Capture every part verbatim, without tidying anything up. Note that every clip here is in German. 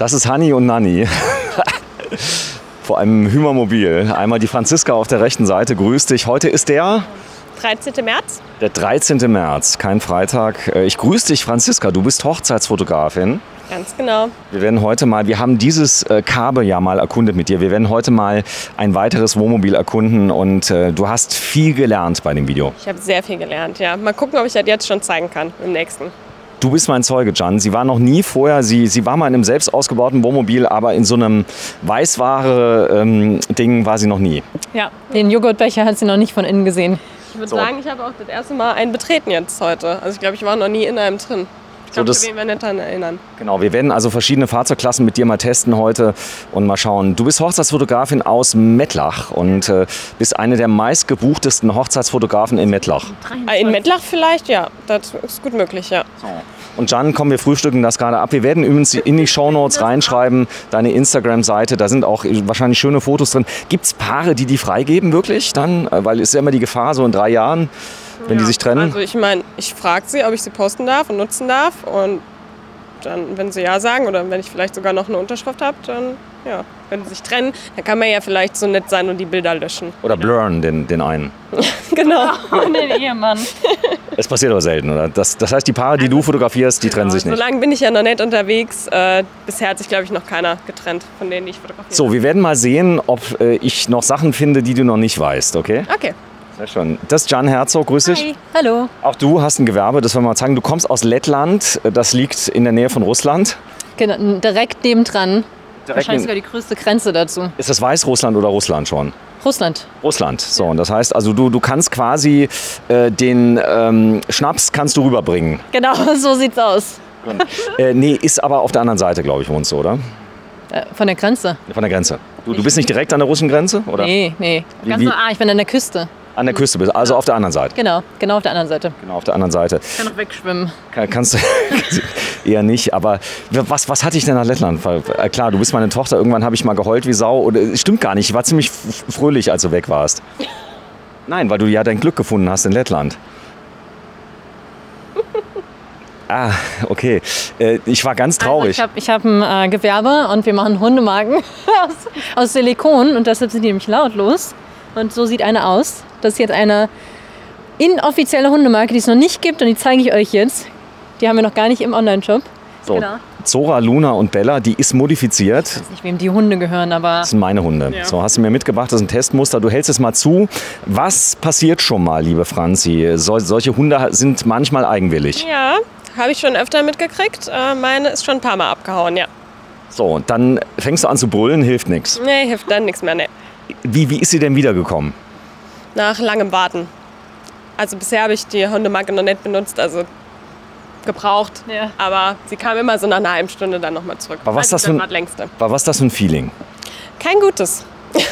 Das ist Hanni und Nanni. Vor einem Hümermobil. Einmal die Franziska auf der rechten Seite. Grüß dich. Heute ist der dreizehnten März. Der dreizehnten März, kein Freitag. Ich grüße dich, Franziska. Du bist Hochzeitsfotografin. Ganz genau. Wir werden heute mal, wir haben dieses äh, Kabe ja mal erkundet mit dir. Wir werden heute mal ein weiteres Wohnmobil erkunden und äh, du hast viel gelernt bei dem Video. Ich habe sehr viel gelernt, ja. Mal gucken, ob ich das jetzt schon zeigen kann im nächsten. Du bist mein Zeuge, Jan. Sie war noch nie vorher, sie, sie war mal in einem selbst ausgebauten Wohnmobil, aber in so einem Weißware-Ding ähm, war sie noch nie. Ja, den Joghurtbecher hat sie noch nicht von innen gesehen. Ich würde so sagen, ich habe auch das erste Mal einen betreten jetzt heute. Also ich glaube, ich war noch nie in einem drin. Ich kann mich nicht daran erinnern. Genau, wir werden also verschiedene Fahrzeugklassen mit dir mal testen heute und mal schauen. Du bist Hochzeitsfotografin aus Mettlach und äh, bist eine der meistgebuchtesten Hochzeitsfotografen in Mettlach. In Mettlach vielleicht, ja. Das ist gut möglich, ja. Und Jan, komm, wir frühstücken das gerade ab. Wir werden übrigens in die Shownotes reinschreiben, deine Instagram-Seite, da sind auch wahrscheinlich schöne Fotos drin. Gibt es Paare, die die freigeben wirklich dann? Weil es ist ja immer die Gefahr, so in drei Jahren, wenn ja, die sich trennen. Also ich meine, ich frage sie, ob ich sie posten darf und nutzen darf. Und dann, wenn sie ja sagen oder wenn ich vielleicht sogar noch eine Unterschrift habe, dann ja. Wenn sie sich trennen, dann kann man ja vielleicht so nett sein und die Bilder löschen. Oder blurren den, den einen. Genau. Und den Ehemann. Es passiert aber selten, oder? Das, das heißt, die Paare, die also, du fotografierst, die genau, trennen sich nicht. So lange bin ich ja noch nicht unterwegs. Äh, bisher hat sich, glaube ich, noch keiner getrennt, von denen ich fotografiere. So, wir werden mal sehen, ob äh, ich noch Sachen finde, die du noch nicht weißt, okay? Okay. Sehr schön. Das ist Jan Herzog, grüß dich. Hi. Hallo. Auch du hast ein Gewerbe, das wollen wir mal zeigen. Du kommst aus Lettland, das liegt in der Nähe von Russland. Genau, direkt nebendran. Direkt Wahrscheinlich sogar die größte Grenze dazu. Ist das Weißrussland oder Russland schon? Russland. Russland. So, und das heißt, also du, du kannst quasi äh, den ähm, Schnaps kannst du rüberbringen. Genau, so sieht's aus. äh, nee, ist aber auf der anderen Seite, glaube ich, wohnst du, oder? Äh, von der Grenze? Von der Grenze. Du, du bist nicht direkt an der russischen Grenze, oder? Nee, nee. Wie, Ganz wie? so, ah, ich bin an der Küste. An der Küste bist, also auf der anderen Seite. Genau, genau auf der anderen Seite. Genau, auf der anderen Seite. Ich kann noch wegschwimmen. Kann, kannst du eher nicht, aber was, was hatte ich denn nach Lettland? Weil, äh, klar, du bist meine Tochter, irgendwann habe ich mal geheult wie Sau. Und, äh, stimmt gar nicht, ich war ziemlich fröhlich, als du weg warst. Nein, weil du ja dein Glück gefunden hast in Lettland. Ah, okay. Äh, ich war ganz traurig. Also ich habe ich hab ein äh, Gewerbe und wir machen Hundemarken aus, aus Silikon und deshalb sind die nämlich lautlos. Und so sieht eine aus. Das ist jetzt eine inoffizielle Hundemarke, die es noch nicht gibt und die zeige ich euch jetzt. Die haben wir noch gar nicht im Online-Shop. So, Genau. Zora, Luna und Bella, die ist modifiziert. Ich weiß nicht, wem die Hunde gehören, aber... Das sind meine Hunde. Ja. So, hast du mir mitgebracht, das ist ein Testmuster. Du hältst es mal zu. Was passiert schon mal, liebe Franzi? Sol solche Hunde sind manchmal eigenwillig. Ja, habe ich schon öfter mitgekriegt. Äh, meine ist schon ein paar Mal abgehauen, ja. So, dann fängst du an zu brüllen, hilft nichts. Nee, hilft dann nichts mehr, nee. Wie, wie ist sie denn wiedergekommen? Nach langem Warten. Also bisher habe ich die Hundemarke noch nicht benutzt, also gebraucht. Ja. Aber sie kam immer so nach einer halben Stunde dann nochmal zurück. Aber was Also das für ein- war das längste. War was das für ein Feeling? Kein gutes.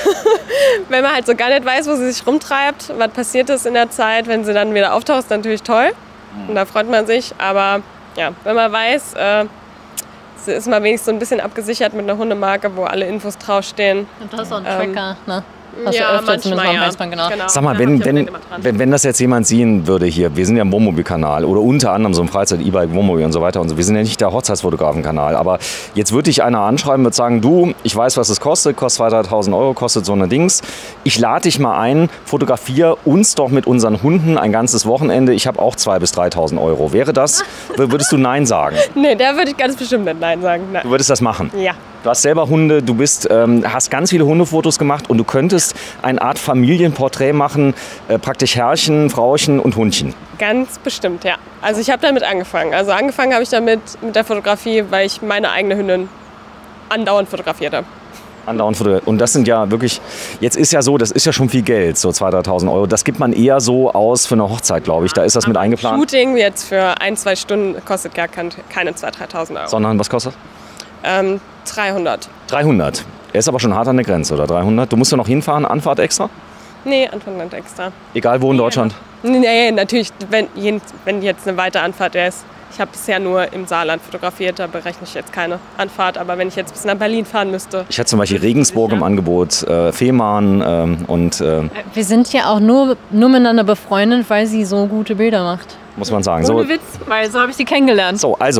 Wenn man halt so gar nicht weiß, wo sie sich rumtreibt, was passiert ist in der Zeit, wenn sie dann wieder auftaucht, ist natürlich toll. Und da freut man sich. Aber ja, wenn man weiß, äh, sie ist mal wenigstens so ein bisschen abgesichert mit einer Hundemarke, wo alle Infos draufstehen. Und du hast auch einen Ähm, Tracker, ne? Hast ja, du öfter manchmal, zumindest mal ja. weiß man genau. Genau. Sag mal, Da wenn, hab ich auch wenn, nicht immer dran. wenn, wenn das jetzt jemand sehen würde hier, wir sind ja ein Wohnmobilkanal oder unter anderem so ein Freizeit-E-Bike, Wohnmobil und so weiter und so. Wir sind ja nicht der Hochzeitsfotografenkanal, aber jetzt würde dich einer anschreiben, würde sagen, du, ich weiß, was es kostet, kostet zweitausend, dreitausend Euro, kostet so eine Dings. Ich lade dich mal ein, fotografiere uns doch mit unseren Hunden ein ganzes Wochenende. Ich habe auch zweitausend bis dreitausend Euro. Wäre das, würdest du Nein sagen? Nee, da würde ich ganz bestimmt nicht Nein sagen. Nein. Du würdest das machen? Ja. Du hast selber Hunde, du bist, ähm, hast ganz viele Hundefotos gemacht und du könntest eine Art Familienporträt machen, äh, praktisch Herrchen, Frauchen und Hundchen. Ganz bestimmt, ja. Also ich habe damit angefangen. Also angefangen habe ich damit mit der Fotografie, weil ich meine eigene Hündin andauernd fotografiert habe. Andauernd fotografiert. Und das sind ja wirklich, jetzt ist ja so, das ist ja schon viel Geld, so zweitausend, dreitausend Euro. Das gibt man eher so aus für eine Hochzeit, glaube ich. Da ist das mit eingeplant. Shooting jetzt für ein, zwei Stunden kostet gar kein, keine zweitausend, dreitausend Euro. Sondern was kostet? Ähm, dreihundert. dreihundert. Er ist aber schon hart an der Grenze, oder? dreihundert. Du musst ja noch hinfahren, Anfahrt extra? Nee, Anfang nicht extra. Egal wo in Deutschland. Nee, nee, natürlich, wenn, wenn jetzt eine weite Anfahrt ist. Ich habe bisher nur im Saarland fotografiert, da berechne ich jetzt keine Anfahrt. Aber wenn ich jetzt bis nach Berlin fahren müsste. Ich hatte zum Beispiel Regensburg im Angebot, äh, Fehmarn ähm, und äh, Wir sind ja auch nur, nur miteinander befreundet, weil sie so gute Bilder macht. muss man sagen. Ohne So, Witz, weil so habe ich sie kennengelernt. so also,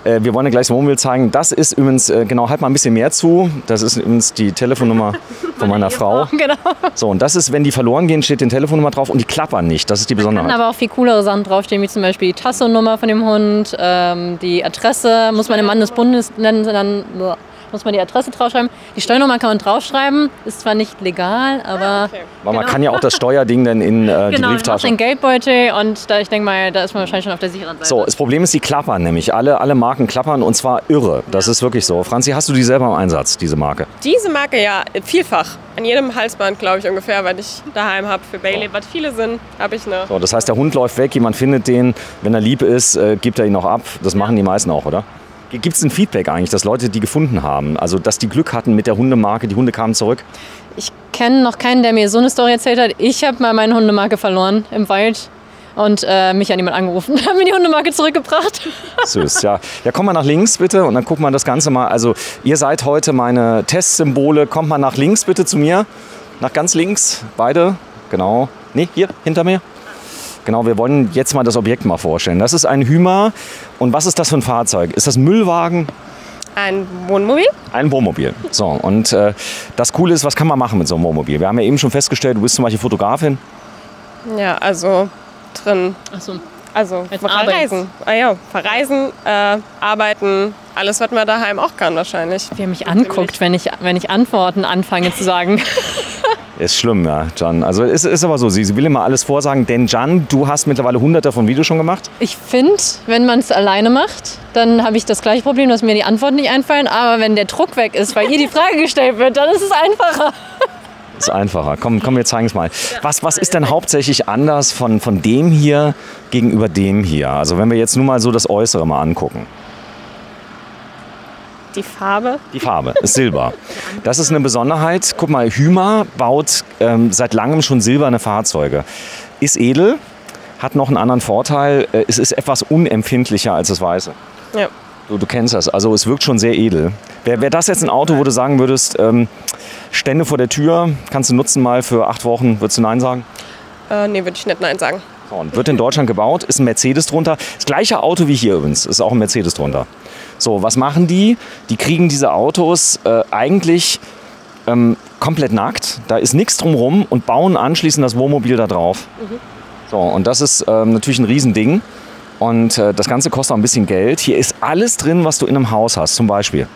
Äh, wir wollen dir gleich das Wohnmobil zeigen. Das ist übrigens, äh, genau, halt mal ein bisschen mehr zu. Das ist übrigens die Telefonnummer von meiner Frau. Genau. So, und das ist, wenn die verloren gehen, steht die Telefonnummer drauf und die klappern nicht. Das ist die Besonderheit. Da können aber auch viel coolere Sachen draufstehen, wie zum Beispiel die Tasso-Nummer von dem Hund, ähm, die Adresse, muss man im Mann des Bundes nennen, dann muss man die Adresse draufschreiben. Die Steuernummer kann man draufschreiben, ist zwar nicht legal, aber... Okay. Weil man genau. kann ja auch das Steuerding dann in äh, die Genau, Brieftasche. den Geldbeutel und da, ich denke mal, da ist man wahrscheinlich schon auf der sicheren Seite. So, das Problem ist, die klappern nämlich. Alle, alle Marken klappern und zwar irre. Das ist wirklich so. Franzi, hast du die selber im Einsatz, diese Marke? Diese Marke ja vielfach. An jedem Halsband, glaube ich, ungefähr, weil ich daheim habe. Für Bailey, was viele sind, habe ich eine. So, das heißt, der Hund läuft weg, jemand findet den. Wenn er lieb ist, äh, gibt er ihn noch ab. Das machen die meisten auch, oder? Gibt es ein Feedback eigentlich, dass Leute die gefunden haben? Also, dass die Glück hatten mit der Hundemarke, die Hunde kamen zurück? Ich kenne noch keinen, der mir so eine Story erzählt hat. Ich habe mal meine Hundemarke verloren im Wald und äh, mich an jemand angerufen. Hat mir die Hundemarke zurückgebracht. Süß, ja. Ja, komm mal nach links bitte und dann gucken wir das Ganze mal. Also, ihr seid heute meine Testsymbole. Kommt mal nach links bitte zu mir. Nach ganz links, beide. Genau. Nee, hier, hinter mir. Genau, wir wollen jetzt mal das Objekt mal vorstellen. Das ist ein Hümer. Und was ist das für ein Fahrzeug? Ist das ein Müllwagen? Ein Wohnmobil? Ein Wohnmobil. So, und äh, das Coole ist, was kann man machen mit so einem Wohnmobil? Wir haben ja eben schon festgestellt, du bist zum Beispiel Fotografin. Ja, also drin. Ach so. Also Als verreisen. Ah ja, verreisen, äh, arbeiten, alles, was man daheim auch kann wahrscheinlich. Wie er mich anguckt, wenn ich, wenn ich Antworten anfange zu sagen. Ist schlimm, ja, Can. Also es ist aber so, sie, sie will immer alles vorsagen, denn Can, du hast mittlerweile hunderte von Videos schon gemacht. Ich finde, wenn man es alleine macht, dann habe ich das gleiche Problem, dass mir die Antworten nicht einfallen. Aber wenn der Druck weg ist, weil ihr die Frage gestellt wird, dann ist es einfacher. Ist einfacher. Komm, komm, wir zeigen es mal. Was, was ist denn hauptsächlich anders von, von dem hier gegenüber dem hier? Also wenn wir jetzt nur mal so das Äußere mal angucken. Die Farbe? Die Farbe ist Silber. Das ist eine Besonderheit. Guck mal, Hümer baut ähm, seit langem schon silberne Fahrzeuge. Ist edel, hat noch einen anderen Vorteil. Äh, es ist etwas unempfindlicher als das Weiße. Ja. Du, du kennst das. Also es wirkt schon sehr edel. Wäre wär das jetzt ein Auto, wo du sagen würdest, ähm, Stände vor der Tür, kannst du nutzen mal für acht Wochen, würdest du Nein sagen? Äh, nee, würde ich nicht Nein sagen. So, und wird in Deutschland gebaut, ist ein Mercedes drunter. Das gleiche Auto wie hier übrigens, ist auch ein Mercedes drunter. So, was machen die? Die kriegen diese Autos äh, eigentlich ähm, komplett nackt. Da ist nichts drumherum und bauen anschließend das Wohnmobil da drauf. Mhm. So, und das ist ähm, natürlich ein Riesending. Und äh, das Ganze kostet auch ein bisschen Geld. Hier ist alles drin, was du in einem Haus hast, zum Beispiel.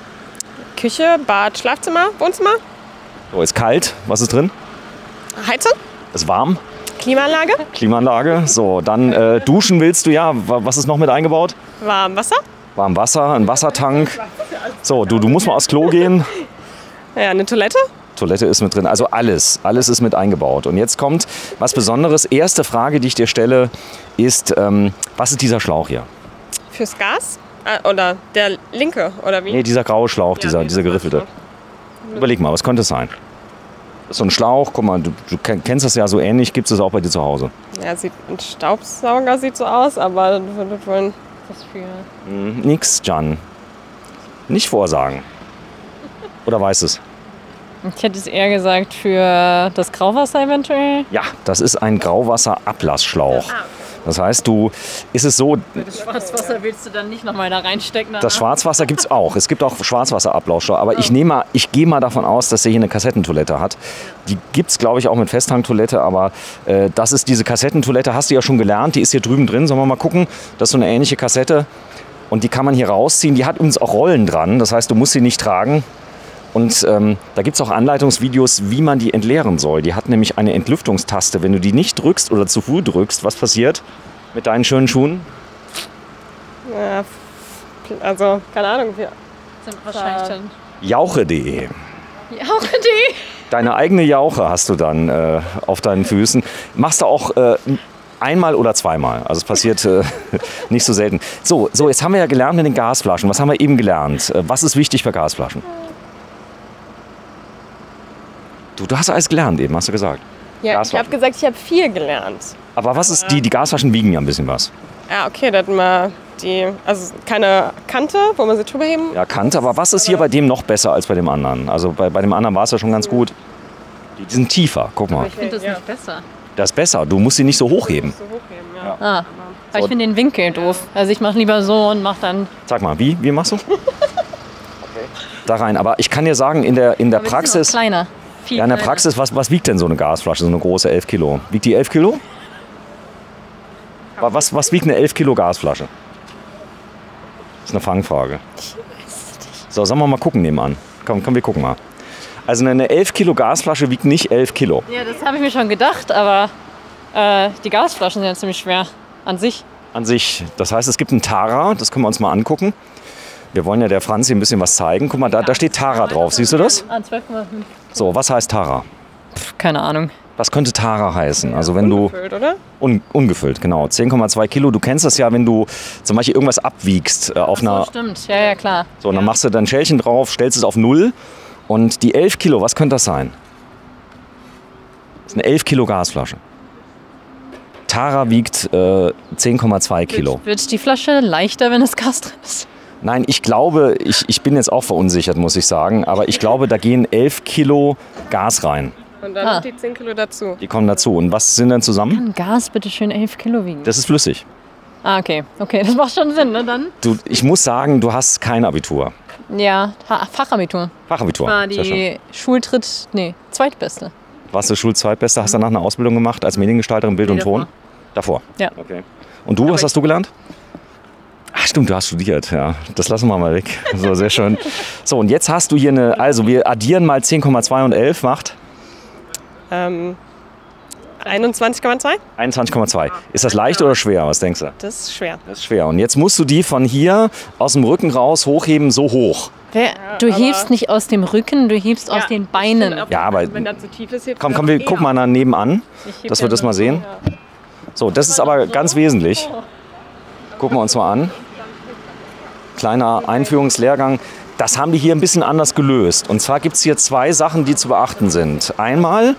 Küche, Bad, Schlafzimmer, Wohnzimmer. So, ist kalt. Was ist drin? Heizung. Ist warm. Klimaanlage. Klimaanlage. So, dann äh, duschen willst du ja. Was ist noch mit eingebaut? Warm Wasser. Warm Wasser, ein Wassertank. So, du, du musst mal aufs Klo gehen. Ja, eine Toilette. Toilette ist mit drin. Also alles. Alles ist mit eingebaut. Und jetzt kommt was Besonderes. Erste Frage, die ich dir stelle, ist, ähm, was ist dieser Schlauch hier? Fürs Gas? Ah, oder der linke, oder wie? Nee, dieser graue Schlauch, dieser, nee, dieser geriffelte. Überleg mal, was könnte es sein? Das ist so ein Schlauch, guck mal, du, du kennst das ja so ähnlich, gibt es auch bei dir zu Hause? Ja, sieht, ein Staubsauger sieht so aus, aber das wird wohl... Was für... Hm, nix, Can. Nicht vorsagen. Oder weißt es? Ich hätte es eher gesagt für das Grauwasser eventuell. Ja, das ist ein Grauwasserablassschlauch. Das heißt, du, ist es so... Das Schwarzwasser willst du dann nicht nochmal da reinstecken? Das Schwarzwasser gibt es auch. Es gibt auch Schwarzwasserablassschlauch. Aber ich, nehme mal, ich gehe mal davon aus, dass der hier eine Kassettentoilette hat. Die gibt es, glaube ich, auch mit Festhangtoilette. Aber äh, das ist diese Kassettentoilette, hast du ja schon gelernt. Die ist hier drüben drin. Sollen wir mal gucken? Das ist so eine ähnliche Kassette. Und die kann man hier rausziehen. Die hat übrigens auch Rollen dran. Das heißt, du musst sie nicht tragen. Und ähm, da gibt es auch Anleitungsvideos, wie man die entleeren soll. Die hat nämlich eine Entlüftungstaste. Wenn du die nicht drückst oder zu früh drückst, was passiert mit deinen schönen Schuhen? Ja, also, keine Ahnung. Wir sind wahrscheinlich dann Jauche punkt de. Jauche punkt de? Deine eigene Jauche hast du dann äh, auf deinen Füßen. Machst du auch äh, einmal oder zweimal. Also es passiert äh, nicht so selten. So, so, jetzt haben wir ja gelernt mit den Gasflaschen. Was haben wir eben gelernt? Äh, was ist wichtig für Gasflaschen? Du, du hast alles gelernt eben, hast du gesagt. Ja, ich habe gesagt, ich habe viel gelernt. Aber was ist die, die Gasflaschen wiegen ja ein bisschen was. Ja, okay, dann mal die, also keine Kante, wo man sie drüber heben. Ja, Kante, aber was ist hier bei dem noch besser als bei dem anderen? Also bei, bei dem anderen war es ja schon ganz gut. Die, die sind tiefer, guck mal. Ich finde das nicht besser. Das ist besser, du musst sie nicht so hochheben. So hochheben, ja. Ah. Aber ich finde den Winkel doof. Also ich mache lieber so und mache dann... Sag mal, wie? Wie machst du? Da rein. Aber ich kann dir sagen, in der, in der Aber Praxis... kleiner. Viel Ja, in der kleiner. Praxis, was, was wiegt denn so eine Gasflasche, so eine große elf Kilo? Wiegt die elf Kilo? Was, was wiegt eine elf Kilo Gasflasche? Das ist eine Fangfrage. So, sollen wir mal gucken nebenan. Komm, komm, wir gucken mal. Also eine elf Kilo Gasflasche wiegt nicht elf Kilo. Ja, das habe ich mir schon gedacht, aber äh, die Gasflaschen sind ja ziemlich schwer an sich. An sich. Das heißt, es gibt einen Tara, das können wir uns mal angucken. Wir wollen ja der Franzi ein bisschen was zeigen. Guck mal, da, da steht Tara drauf. Siehst du das? Ah, zwölf Komma fünf. So, was heißt Tara? Keine Ahnung. Was könnte Tara heißen? Also wenn du... Ungefüllt, oder? Un, ungefüllt, genau. zehn Komma zwei Kilo. Du kennst das ja, wenn du zum Beispiel irgendwas abwiegst äh, auf einer... So, stimmt. Ja, ja, klar. So, und dann machst du dein Schälchen drauf, stellst es auf null. Und die elf Kilo, was könnte das sein? Das ist eine elf Kilo Gasflasche. Tara wiegt äh, zehn Komma zwei Kilo. Wird, wird die Flasche leichter, wenn das Gas drin ist? Nein, ich glaube, ich, ich bin jetzt auch verunsichert, muss ich sagen. Aber ich glaube, da gehen elf Kilo Gas rein. Und dann Ah. noch die zehn Kilo dazu. Die kommen dazu. Und was sind denn zusammen? Kann Gas bitte schön elf Kilo wiegen? Das ist flüssig. Ah, okay. Okay, das macht schon Sinn, ne? Dann? Du, ich muss sagen, du hast kein Abitur. Ja, ha Fachabitur. Fachabitur. War Sehr schön. die Schultritt, nee, zweitbeste. Warst du Schulzweitbeste? Hast danach eine Ausbildung gemacht als Mediengestalterin Bild Nee, und Ton? Davor. Ja. Okay. Und du, was hast du gelernt? Ach stimmt, du hast studiert, ja. Das lassen wir mal weg. So, sehr schön. So, und jetzt hast du hier eine, also wir addieren mal zehn Komma zwei und elf macht Ähm, einundzwanzig Komma zwei? einundzwanzig Komma zwei. Ist das leicht oder schwer? Was denkst du? Das ist schwer. Das ist schwer. Und jetzt musst du die von hier aus dem Rücken raus hochheben, so hoch. Wer, du aber- hebst nicht aus dem Rücken, du hebst aus den Beinen. Ja, aber- Wenn das zu tief ist, hebt Komm, man komm, wir eher. gucken mal nach nebenan, Ich heb dass wir ja das so- mal sehen. So, das ist aber ganz wesentlich. Gucken wir uns mal an. Kleiner Einführungslehrgang. Das haben die hier ein bisschen anders gelöst. Und zwar gibt es hier zwei Sachen, die zu beachten sind. Einmal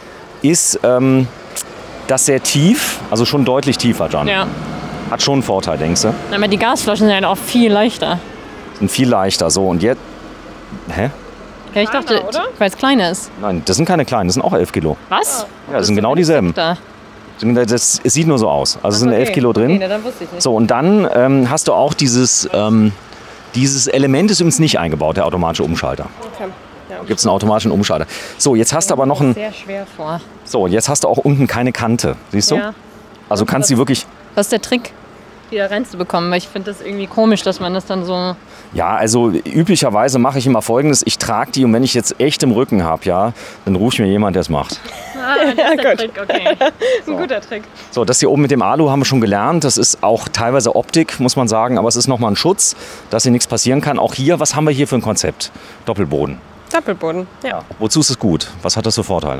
ist ähm, das sehr tief, also schon deutlich tiefer, Jan. Ja. Hat schon einen Vorteil, denkst du? Aber die Gasflaschen sind halt auch viel leichter. Sind viel leichter. So, und jetzt. Hä? Ja, ich dachte, oder? weil es kleiner ist. Nein, das sind keine kleinen, das sind auch elf Kilo. Was? Ja, das sind genau dieselben. Da. Das, es sieht nur so aus. Also es sind elf Kilo drin. Okay, dann wusste ich nicht. So, und dann ähm, hast du auch dieses, ähm, dieses Element ist übrigens nicht eingebaut, der automatische Umschalter. Okay. Ja. Da gibt es einen automatischen Umschalter. So, jetzt hast du aber noch ein. Sehr schwer vor. So, jetzt hast du auch unten keine Kante. Siehst du? Ja. Also kannst du wirklich. Was ist der Trick, die da reinzubekommen? Weil ich finde das irgendwie komisch, dass man das dann so... Ja, also üblicherweise mache ich immer Folgendes. Ich trage die und wenn ich jetzt echt im Rücken habe, ja, dann rufe ich mir jemand, der es macht. Ah, das ist der gut. Trick, okay. Ein guter Trick. So, das hier oben mit dem Alu haben wir schon gelernt. Das ist auch teilweise Optik, muss man sagen. Aber es ist nochmal ein Schutz, dass hier nichts passieren kann. Auch hier, was haben wir hier für ein Konzept? Doppelboden. Doppelboden. Ja. Wozu ist es gut? Was hat das für Vorteile?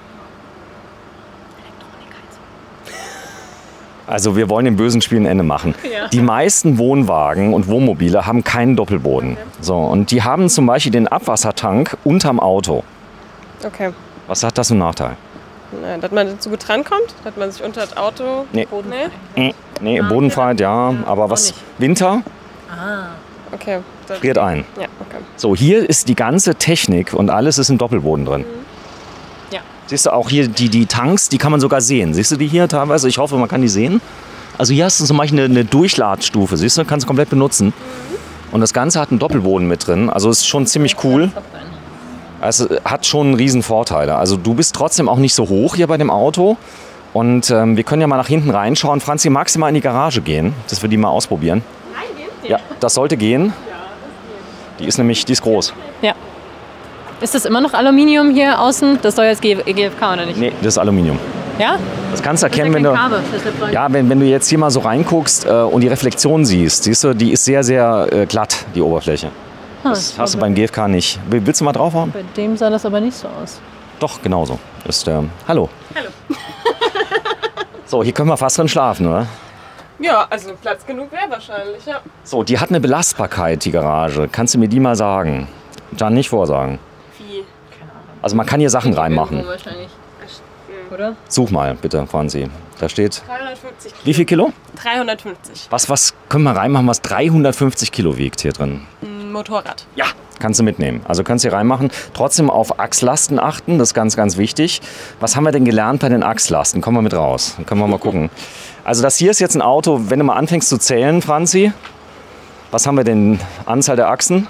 Also wir wollen dem bösen Spiel ein Ende machen. Ja. Die meisten Wohnwagen und Wohnmobile haben keinen Doppelboden. So, und die haben zum Beispiel den Abwassertank unterm Auto. Okay. Was hat das für einen Nachteil? Na, dass man so gut rankommt, dass man sich unter das Auto... Nee. Nee? Äh, Nee, Bodenfreiheit, ja, aber was? nicht. Winter Okay. Das, friert ein. ja, okay. So, hier ist die ganze Technik und alles ist im Doppelboden drin. Ja. Siehst du auch hier die, die Tanks, die kann man sogar sehen. Siehst du die hier teilweise? Ich hoffe, man kann die sehen. Also hier hast du zum Beispiel eine, eine Durchladstufe, siehst du, kannst du komplett benutzen. Und das Ganze hat einen Doppelboden mit drin, also ist schon ziemlich cool. Also hat schon riesen Vorteile. Also du bist trotzdem auch nicht so hoch hier bei dem Auto. Und ähm, wir können ja mal nach hinten reinschauen. Franzi, magst du mal in die Garage gehen, dass wir die mal ausprobieren? Ja, das sollte gehen. Die ist nämlich, die ist groß. Ja. Ist das immer noch Aluminium hier außen? Das soll jetzt G F K oder nicht? Nee, das ist Aluminium. Ja? Das kannst du Das ist erkennen, wenn ja du... kein Kabel, deshalb frage ich. Ja, wenn, wenn du jetzt hier mal so reinguckst äh, und die Reflexion siehst, siehst du, die ist sehr, sehr äh, glatt, die Oberfläche. Ah, Das hast du beim G F K nicht. Will- Willst du mal draufhauen? Bei dem sah das aber nicht so aus. Doch, genauso. Ist, ähm, hallo. Hallo. So, hier können wir fast drin schlafen, oder? Ja, also Platz genug wäre wahrscheinlich, ja. So, die hat eine Belastbarkeit, die Garage. Kannst du mir die mal sagen? Jan, nicht vorsagen. Wie? Also man kann hier Sachen reinmachen. Wahrscheinlich. Oder? Such mal, bitte, Franzi. Da steht... dreihundertfünfzig Kilo. Wie viel Kilo? dreihundertfünfzig. Was, was können wir reinmachen, was dreihundertfünfzig Kilo wiegt hier drin? Ein Motorrad. Ja, kannst du mitnehmen. Also kannst du hier reinmachen. Trotzdem auf Achslasten achten, das ist ganz, ganz wichtig. Was haben wir denn gelernt bei den Achslasten? Kommen wir mit raus. Dann können wir mal gucken. Also das hier ist jetzt ein Auto, wenn du mal anfängst zu zählen, Franzi. Was haben wir denn? Anzahl der Achsen?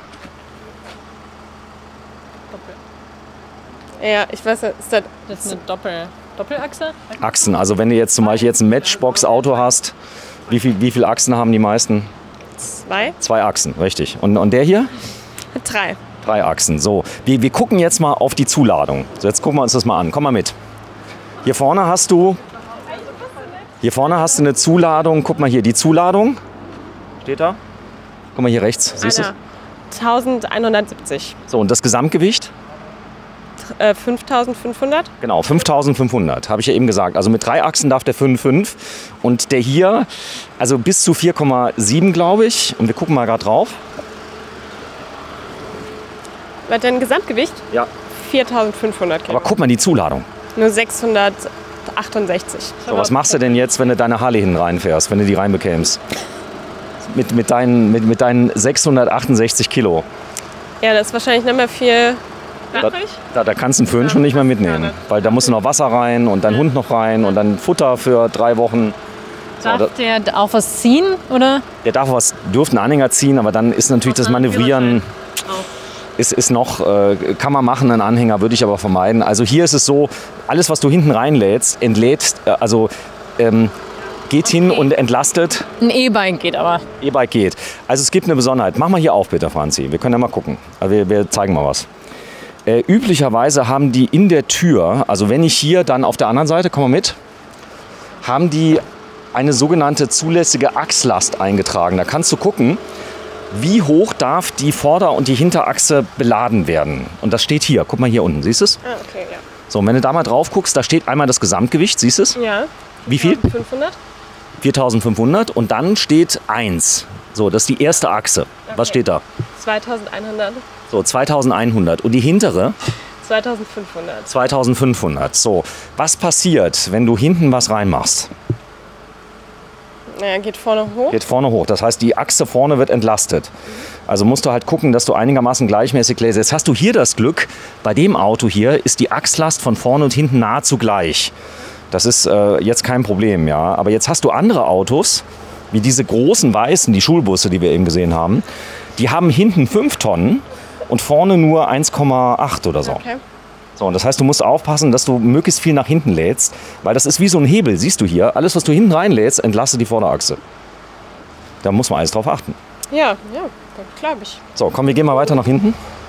Ja, ich weiß nicht, ist das... Das ist eine Doppel, Doppelachse? Achsen. Also wenn du jetzt zum Beispiel jetzt ein Matchbox-Auto hast, wie viel, wie viele Achsen haben die meisten? Zwei? Zwei Achsen, richtig. Und, und der hier? Drei. Drei Achsen. So, wir, wir gucken jetzt mal auf die Zuladung. So, jetzt gucken wir uns das mal an. Komm mal mit. Hier vorne hast du, hier vorne hast du eine Zuladung. Guck mal hier, die Zuladung. Steht da? Guck mal hier rechts. Siehst du? eintausendeinhundertsiebzig. So, und das Gesamtgewicht? Äh, fünftausendfünfhundert? Genau, fünftausendfünfhundert, habe ich ja eben gesagt. Also mit drei Achsen darf der fünf Komma fünf. Und der hier, also bis zu vier Komma sieben, glaube ich. Und wir gucken mal gerade drauf. Was denn Gesamtgewicht? Ja. viertausendfünfhundert Kilo. Aber guck mal die Zuladung. Nur sechshundertachtundsechzig. So, was machst du denn jetzt, wenn du deine Harley hinten reinfährst, wenn du die reinbekämst? Mit, mit, deinen, mit, mit deinen sechshundertachtundsechzig Kilo. Ja, das ist wahrscheinlich nicht mehr viel. Da, da, da kannst du einen Föhn schon nicht mehr mitnehmen. Weil da muss noch Wasser rein und dein Hund noch rein und dann Futter für drei Wochen. Darf so, der auch was ziehen, oder? Der darf was, dürfte einen Anhänger ziehen, aber dann ist natürlich das Manövrieren... Ist, ist noch, äh, kann man machen, einen Anhänger würde ich aber vermeiden. Also hier ist es so, alles was du hinten reinlädst, entlädst, äh, also ähm, geht okay. hin und entlastet. Ein E-Bike geht aber. E-Bike geht. Also es gibt eine Besonderheit. Mach mal hier auf bitte, Franzi. Wir können ja mal gucken. Wir, wir zeigen mal was. Äh, üblicherweise haben die in der Tür, also wenn ich hier, dann auf der anderen Seite, komm mal mit, haben die eine sogenannte zulässige Achslast eingetragen. Da kannst du gucken, wie hoch darf die Vorder- und die Hinterachse beladen werden. Und das steht hier. Guck mal hier unten. Siehst du es? Ah, okay, ja. So, und wenn du da mal drauf guckst, da steht einmal das Gesamtgewicht. Siehst du es? Ja. Wie viel? viertausendfünfhundert. viertausendfünfhundert. Und dann steht eins. So, das ist die erste Achse. Okay. Was steht da? zweitausendeinhundert. So, zweitausendeinhundert. Und die hintere? zweitausendfünfhundert. zweitausendfünfhundert. So, was passiert, wenn du hinten was reinmachst? Naja, geht vorne hoch. Geht vorne hoch. Das heißt, die Achse vorne wird entlastet. Also musst du halt gucken, dass du einigermaßen gleichmäßig lässt. Jetzt hast du hier das Glück, bei dem Auto hier ist die Achslast von vorne und hinten nahezu gleich. Das ist äh, jetzt kein Problem, ja. Aber jetzt hast du andere Autos, wie diese großen weißen, die Schulbusse, die wir eben gesehen haben. Die haben hinten fünf Tonnen und vorne nur eins Komma acht oder so. Okay. So, und das heißt, du musst aufpassen, dass du möglichst viel nach hinten lädst, weil das ist wie so ein Hebel, siehst du hier. Alles, was du hinten reinlädst, entlastet die Vorderachse. Da muss man alles drauf achten. Ja, ja, glaube ich. So, komm, wir gehen mal weiter nach hinten.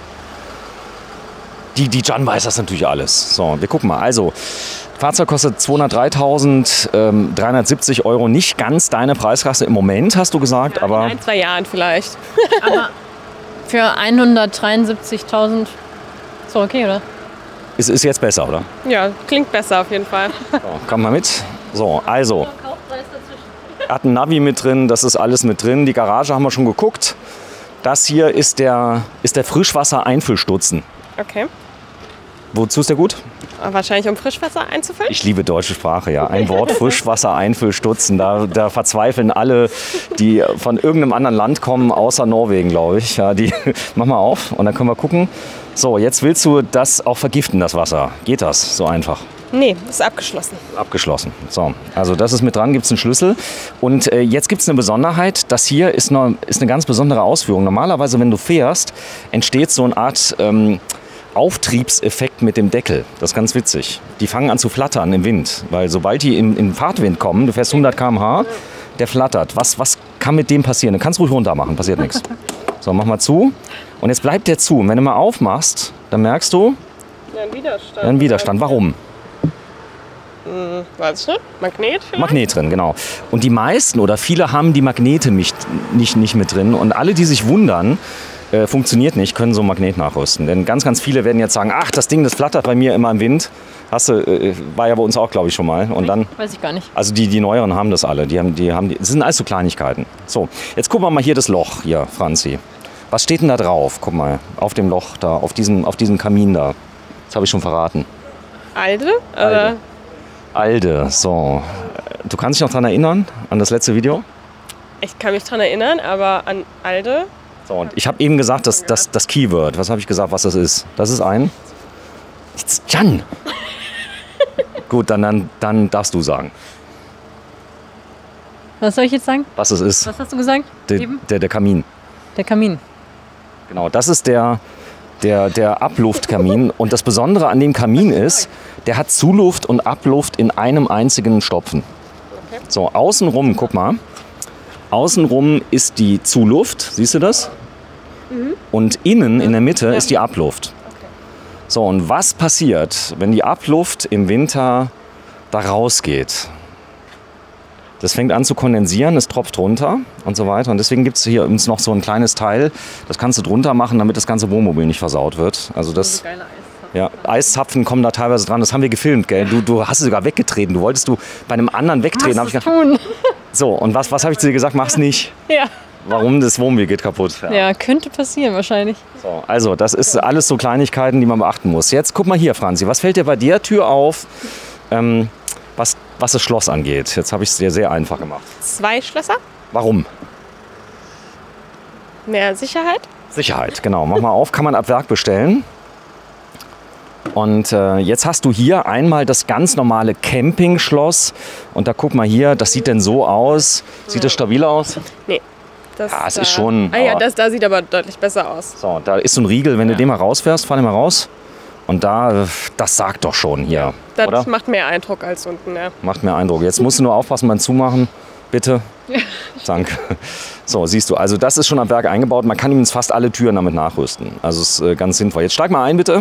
Die, die Jan weiß das natürlich alles. So, wir gucken mal. Also, Fahrzeug kostet zweihundertdreitausenddreihundertsiebzig Euro. Nicht ganz deine Preisklasse im Moment, hast du gesagt, ja, aber... In ein, zwei Jahren vielleicht. Aber für hundertdreiundsiebzigtausend ist doch okay, oder? Ist, ist jetzt besser, oder? Ja, klingt besser auf jeden Fall. So, komm mal mit. So, also. Hat ein Navi mit drin, das ist alles mit drin. Die Garage haben wir schon geguckt. Das hier ist der, ist der Frischwasser-Einfüllstutzen. Okay. Wozu ist der gut? Wahrscheinlich um Frischwasser einzufüllen? Ich liebe deutsche Sprache, ja. Ein Wort, Frischwasser-Einfüllstutzen. Da, da verzweifeln alle, die von irgendeinem anderen Land kommen, außer Norwegen, glaube ich. Ja, die, mach mal auf und dann können wir gucken. So, jetzt willst du das auch vergiften, das Wasser. Geht das so einfach? Nee, ist abgeschlossen. Abgeschlossen. So, also das ist mit dran, gibt es einen Schlüssel. Und äh, jetzt gibt es eine Besonderheit. Das hier ist eine, ist eine ganz besondere Ausführung. Normalerweise, wenn du fährst, entsteht so eine Art ähm, Auftriebseffekt mit dem Deckel. Das ist ganz witzig. Die fangen an zu flattern im Wind. Weil sobald die in, in Fahrtwind kommen, du fährst hundert Kilometer pro Stunde, der flattert. Was, was kann mit dem passieren? Du kannst ruhig runter machen, passiert nichts. So, mach mal zu. Und jetzt bleibt der zu. Und wenn du mal aufmachst, dann merkst du... Ja, ein Widerstand. Ein Widerstand. Warum? Hm, weiß ich nicht. Magnet vielleicht? Magnet drin, genau. Und die meisten oder viele haben die Magnete nicht, nicht, nicht mit drin. Und alle, die sich wundern, äh, funktioniert nicht, können so ein Magnet nachrüsten. Denn ganz, ganz viele werden jetzt sagen, ach, das Ding, das flattert bei mir immer im Wind. Hast du, äh, war ja bei uns auch, glaube ich, schon mal. Und dann, weiß ich gar nicht. Also die, die Neueren haben das alle. Die haben, die haben, die, das sind alles so Kleinigkeiten. So, jetzt gucken wir mal hier das Loch, hier, Franzi. Was steht denn da drauf? Guck mal, auf dem Loch da, auf diesem, auf diesem Kamin da. Das habe ich schon verraten. Alde? Alde. Alde, so. Du kannst dich noch daran erinnern, an das letzte Video? Ich kann mich daran erinnern, aber an Alde So, und ich habe eben gesagt, dass das, das Keyword, was habe ich gesagt, was das ist? Das ist ein... Jan! Gut, dann, dann, dann darfst du sagen, Was soll ich jetzt sagen? was es ist. Was hast du gesagt? Der, Eben? der, der Kamin. Der Kamin. Genau, das ist der, der, der Abluftkamin. Und das Besondere an dem Kamin ist, der hat Zuluft und Abluft in einem einzigen Stopfen. So, außenrum, guck mal. Außenrum ist die Zuluft, siehst du das? Und innen in der Mitte ist die Abluft. So, und was passiert, wenn die Abluft im Winter da rausgeht? Das fängt an zu kondensieren, es tropft runter und so weiter. Und deswegen gibt es hier uns noch so ein kleines Teil, das kannst du drunter machen, damit das ganze Wohnmobil nicht versaut wird. Also das, ja, Eiszapfen kommen da teilweise dran, das haben wir gefilmt, gell? Du, du hast es sogar weggetreten, du wolltest du bei einem anderen wegtreten. Hab ich gedacht, tun. so, und was, was habe ich zu dir gesagt? Mach's nicht. Ja. Warum? Das Wohnmobil geht kaputt. Ja. Ja, könnte passieren wahrscheinlich. So, also, das ist alles so Kleinigkeiten, die man beachten muss. Jetzt guck mal hier, Franzi, was fällt dir bei der Tür auf, ähm, was, was das Schloss angeht? Jetzt habe ich es dir sehr einfach gemacht. Zwei Schlösser, Warum? mehr Sicherheit. Sicherheit, genau. Mach mal auf, kann man ab Werk bestellen. Und äh, jetzt hast du hier einmal das ganz normale Campingschloss. Und da guck mal hier, das sieht denn so aus. Sieht das stabil aus? Nee. Das, Ja, es da- ist schon, Ah ja, aber- das da sieht aber deutlich besser aus. So, da ist so ein Riegel, wenn du den mal rausfährst, fahr den mal raus. Und da, äh, das sagt doch schon hier, Das oder? macht mehr Eindruck als unten, ja. Macht mir Eindruck. Jetzt musst du nur aufpassen beim Zumachen. Bitte. Danke. So, siehst du, also das ist schon am Werk eingebaut. Man kann übrigens fast alle Türen damit nachrüsten. Also ist äh, ganz sinnvoll. Jetzt steig mal ein, bitte.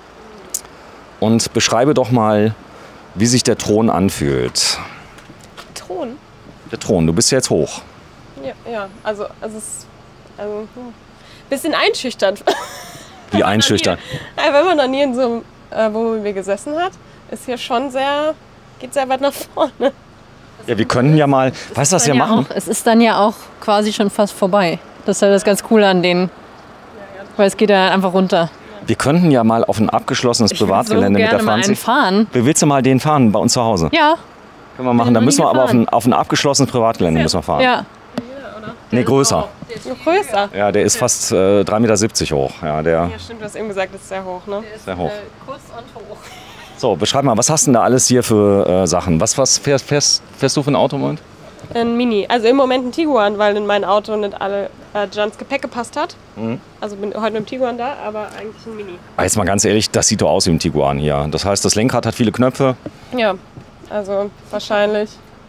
Und beschreibe doch mal, wie sich der Thron anfühlt. Thron. Der Thron, du bist ja jetzt hoch. Ja, ja. Also, also es ist also, hm. bisschen einschüchternd. Wie einschüchtern. Ja, wenn man noch nie in so einem äh, Wohnmobil gesessen hat, ist hier schon sehr, geht sehr weit nach vorne. Ja, wir können ja mal, weißt du, was wir Dann ja machen? Auch, es ist dann ja auch quasi schon fast vorbei. Das ist ja das ganz Coole an denen. Weil es geht ja einfach runter. Wir könnten ja mal auf ein abgeschlossenes Ich will Privatgelände so mit der gerne mal einen Franzi. fahren. Wie willst du mal den fahren bei uns zu Hause? Ja, Können wir machen. Da noch müssen nie wir aber auf gefahren. ein, auf ein abgeschlossenes Privatgelände müssen wir fahren. ja. Nee, größer. Noch größer. Ja, der ist fast äh, drei Meter siebzig hoch. Ja, der Ja, stimmt, du hast eben gesagt, das ist sehr hoch, ne? ist sehr hoch. Kurz und hoch. So, beschreib mal, was hast du denn da alles hier für äh, Sachen? Was, was fährst, fährst, fährst du für ein Auto im Moment? Ein Mini. Also im Moment ein Tiguan, weil in mein Auto nicht alle äh, Jans Gepäck gepasst hat. Also bin heute mit dem Tiguan da, aber eigentlich ein Mini. Ah, jetzt mal ganz ehrlich, das sieht doch aus wie ein Tiguan hier. Das heißt, das Lenkrad hat viele Knöpfe. Ja, also wahrscheinlich.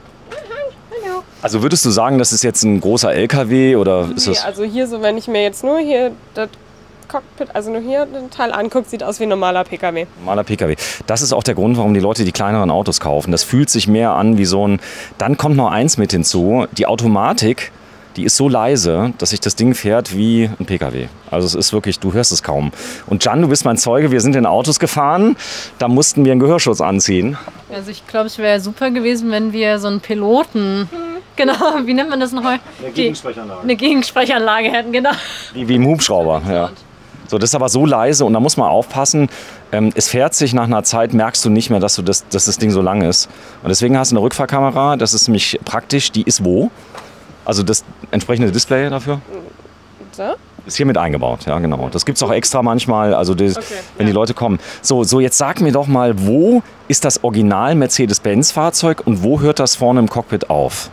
Also würdest du sagen, das ist jetzt ein großer L K W oder ist Nee, das... also hier so, wenn ich mir jetzt nur hier das Cockpit, also nur hier den Teil angucke, sieht aus wie ein normaler P K W. Normaler P K W. Das ist auch der Grund, warum die Leute die kleineren Autos kaufen. Das fühlt sich mehr an wie so ein... Dann kommt noch eins mit hinzu. Die Automatik, die ist so leise, dass sich das Ding fährt wie ein P K W. Also es ist wirklich, du hörst es kaum. Und Jan, du bist mein Zeuge, wir sind in Autos gefahren. Da mussten wir einen Gehörschutz anziehen. Also ich glaube, es wäre super gewesen, wenn wir so einen Piloten, genau, wie nennt man das noch mal? Die, eine Gegensprechanlage hätten, genau. Wie, wie im Hubschrauber, ja. So, das ist aber so leise und da muss man aufpassen. Ähm, es fährt sich nach einer Zeit, merkst du nicht mehr, dass, du das, dass das Ding so lang ist. Und deswegen hast du eine Rückfahrkamera, das ist nämlich praktisch, die ist wo? Also das entsprechende Display dafür So? ist hier mit eingebaut, ja genau. Das gibt es auch extra manchmal, also das, Okay, wenn die Leute kommen. So, so, jetzt sag mir doch mal, wo ist das Original Mercedes-Benz-Fahrzeug und wo hört das vorne im Cockpit auf?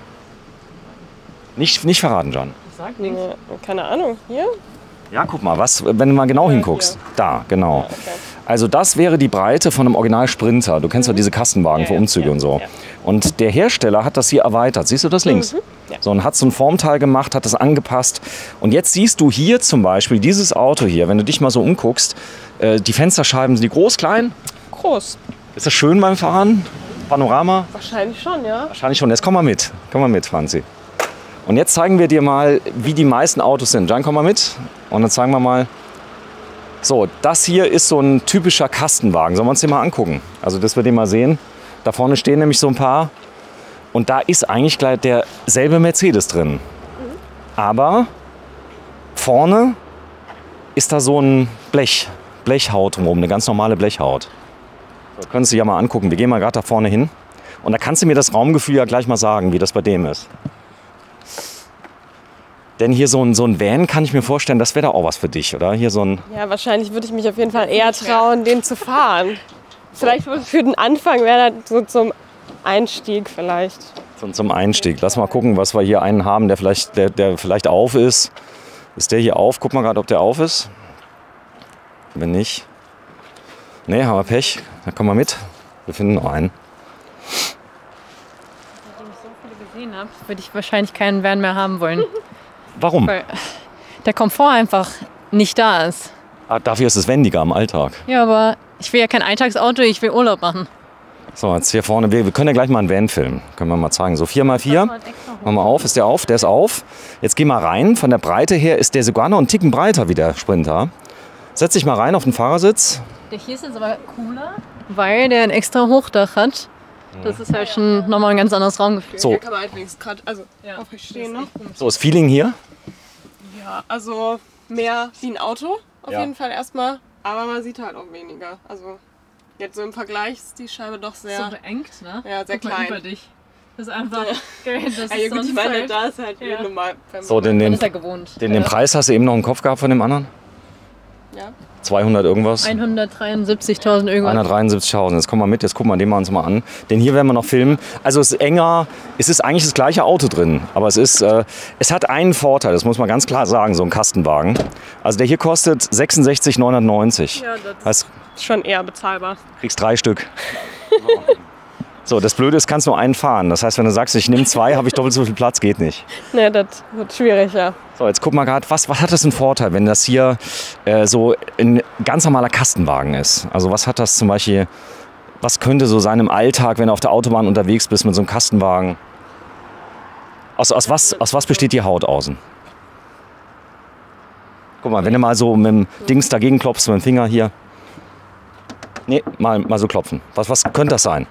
Nicht, nicht verraten, Jan. Nee, keine Ahnung. Hier? Ja, guck mal, was, wenn du mal genau hinguckst. Da, genau. Okay. Also das wäre die Breite von einem Original Sprinter. Du kennst ja diese Kastenwagen für ja, Umzüge ja, und so. ja. Und der Hersteller hat das hier erweitert. Siehst du das links? Ja. So, und hat so ein Formteil gemacht, hat das angepasst. Und jetzt siehst du hier zum Beispiel dieses Auto hier, wenn du dich mal so umguckst, äh, die Fensterscheiben, sind die groß, klein? Groß. Ist das schön beim Fahren? Panorama? Wahrscheinlich schon, ja. Wahrscheinlich schon. Jetzt komm mal mit. Komm mal mit, Franzi. Und jetzt zeigen wir dir mal, wie die meisten Autos sind. Jan, komm mal mit. Und dann zeigen wir mal. So, das hier ist so ein typischer Kastenwagen. Sollen wir uns den mal angucken? Also, dass wir den mal sehen. Da vorne stehen nämlich so ein paar. Und da ist eigentlich gleich derselbe Mercedes drin. Aber vorne ist da so ein Blech, Blechhaut drumherum, eine ganz normale Blechhaut. So, können Sie ja mal angucken. Wir gehen mal gerade da vorne hin. Und da kannst du mir das Raumgefühl ja gleich mal sagen, wie das bei dem ist. Denn hier so ein, so ein Van kann ich mir vorstellen, das wäre da auch was für dich, oder? Hier so ein Ja, wahrscheinlich würde ich mich auf jeden Fall eher trauen, den zu fahren. Vielleicht für den Anfang wäre das so zum Einstieg vielleicht. so zum Einstieg. Lass mal gucken, was wir hier einen haben, der vielleicht, der, der vielleicht auf ist. Ist der hier auf? Guck mal gerade, ob der auf ist. Wenn nicht. Nee, haben wir Pech. Dann komm mal mit. Wir finden noch einen. Nachdem ich so viele gesehen habe, würde ich wahrscheinlich keinen Van mehr haben wollen. Warum? Weil der Komfort einfach nicht da ist. Ah, dafür ist es wendiger im Alltag. Ja, aber ich will ja kein Alltagsauto, ich will Urlaub machen. So, jetzt hier vorne. Wir, wir können ja gleich mal einen Van filmen. Können wir mal zeigen. So vier mal vier. Machen wir auf. Ist der auf? Der ist auf. Jetzt geh mal rein. Von der Breite her ist der sogar noch einen Ticken breiter wie der Sprinter. Setz dich mal rein auf den Fahrersitz. Der hier ist jetzt aber cooler, weil der ein extra Hochdach hat. Das ist halt schon nochmal ein ganz anderes Raumgefühl. So. Hier kann man halt wenigstens gerade also Ja. aufrecht stehen. Ne? So, das Feeling hier. Ja, also mehr wie ein Auto auf Ja. jeden Fall erstmal. Aber man sieht halt auch weniger. Also jetzt so im Vergleich ist die Scheibe doch sehr... So beengt, ne? Ja, sehr Guck mal klein. über dich. Das ist einfach geil. Das Ja, ist gut, ich sonst meine, halt, da ist halt Ja. ja. normal. So, den, man den, ist ja gewohnt. den, den Preis hast du eben noch im Kopf gehabt von dem anderen? Ja. zweihundert irgendwas? hundertdreiundsiebzigtausend irgendwas. hundertdreiundsiebzigtausend. Jetzt kommen wir mit, jetzt gucken wir den mal uns mal an. Den hier werden wir noch filmen. Also es ist enger, es ist eigentlich das gleiche Auto drin. Aber es ist, äh, es hat einen Vorteil, das muss man ganz klar sagen, so ein Kastenwagen. Also der hier kostet sechsundsechzig neunhundertneunzig. Ja, das Heißt, ist schon eher bezahlbar. kriegst drei Stück. So, das Blöde ist, kannst nur einen fahren. Das heißt, wenn du sagst, ich nehme zwei, habe ich doppelt so viel Platz, geht nicht. Ne, das wird schwierig, ja. So, jetzt guck mal gerade, was, was hat das einen Vorteil, wenn das hier äh, so ein ganz normaler Kastenwagen ist? Also was hat das zum Beispiel, was könnte so sein im Alltag, wenn du auf der Autobahn unterwegs bist mit so einem Kastenwagen? Aus, aus, was, aus was besteht die Haut außen? Guck mal, wenn du mal so mit dem Dings dagegen klopfst, mit dem Finger hier. Nee, mal, mal so klopfen. Was, was könnte das sein?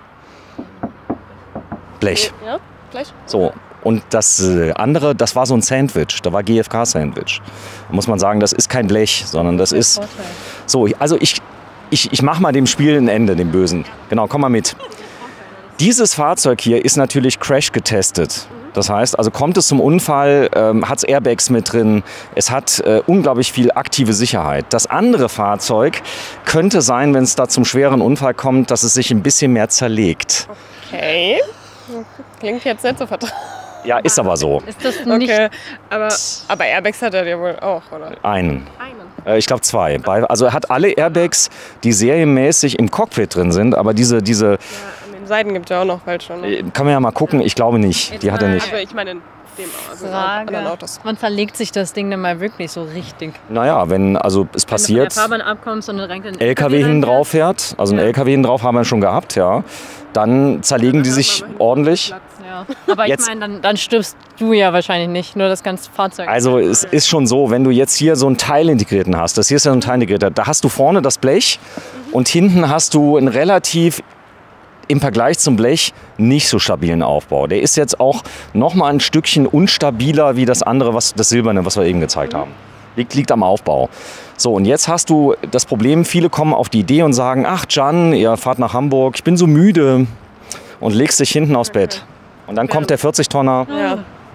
Blech. Ja, gleich. So, und das äh, andere, das war so ein Sandwich, da war G F K-Sandwich. Da muss man sagen, das ist kein Blech, sondern das ist... Vorteil. So, also ich, ich, ich mache mal dem Spiel ein Ende, dem Bösen. Genau, komm mal mit. Dieses Fahrzeug hier ist natürlich crash getestet. Das heißt, also kommt es zum Unfall, ähm, hat es Airbags mit drin, es hat äh, unglaublich viel aktive Sicherheit. Das andere Fahrzeug könnte sein, wenn es da zum schweren Unfall kommt, dass es sich ein bisschen mehr zerlegt. Okay. Klingt jetzt nicht so vertraut. Ja, ist aber so. Ist das nicht Okay, aber, aber Airbags hat er ja wohl auch, oder? Einen. Einen. Äh, Ich glaube zwei. Bei- Also er hat alle Airbags, die serienmäßig im Cockpit drin sind, aber diese, diese Ja, an den Seiten gibt es ja auch noch welche. Ne? äh, kann man ja mal gucken, ich glaube nicht. Die hat er nicht. Also ich meine in dem also in Frage? anderen Autos. Wann verlegt sich das Ding denn mal wirklich so richtig? Naja, wenn also es Wenn du passiert, von der Fahrbahn abkommst und direkt in den L K W hinten drauf fährt, also ein Ja. L K W hinten drauf haben wir schon gehabt, ja, dann zerlegen die sich ordentlich. Ja. Aber Jetzt- ich meine, dann, dann stirbst du ja wahrscheinlich nicht, nur das ganze Fahrzeug. Also es ist schon so, wenn du jetzt hier so einen Teilintegrierten hast, das hier ist ja so ein Teilintegrierter, da hast du vorne das Blech und hinten hast du einen relativ im Vergleich zum Blech nicht so stabilen Aufbau. Der ist jetzt auch noch mal ein Stückchen unstabiler wie das andere, was, das Silberne, was wir eben gezeigt haben. Liegt, liegt am Aufbau. So, und jetzt hast du das Problem, viele kommen auf die Idee und sagen, ach Can, ihr fahrt nach Hamburg, ich bin so müde, und legst dich hinten aufs Bett. Und dann kommt der vierzig-Tonner. Ja.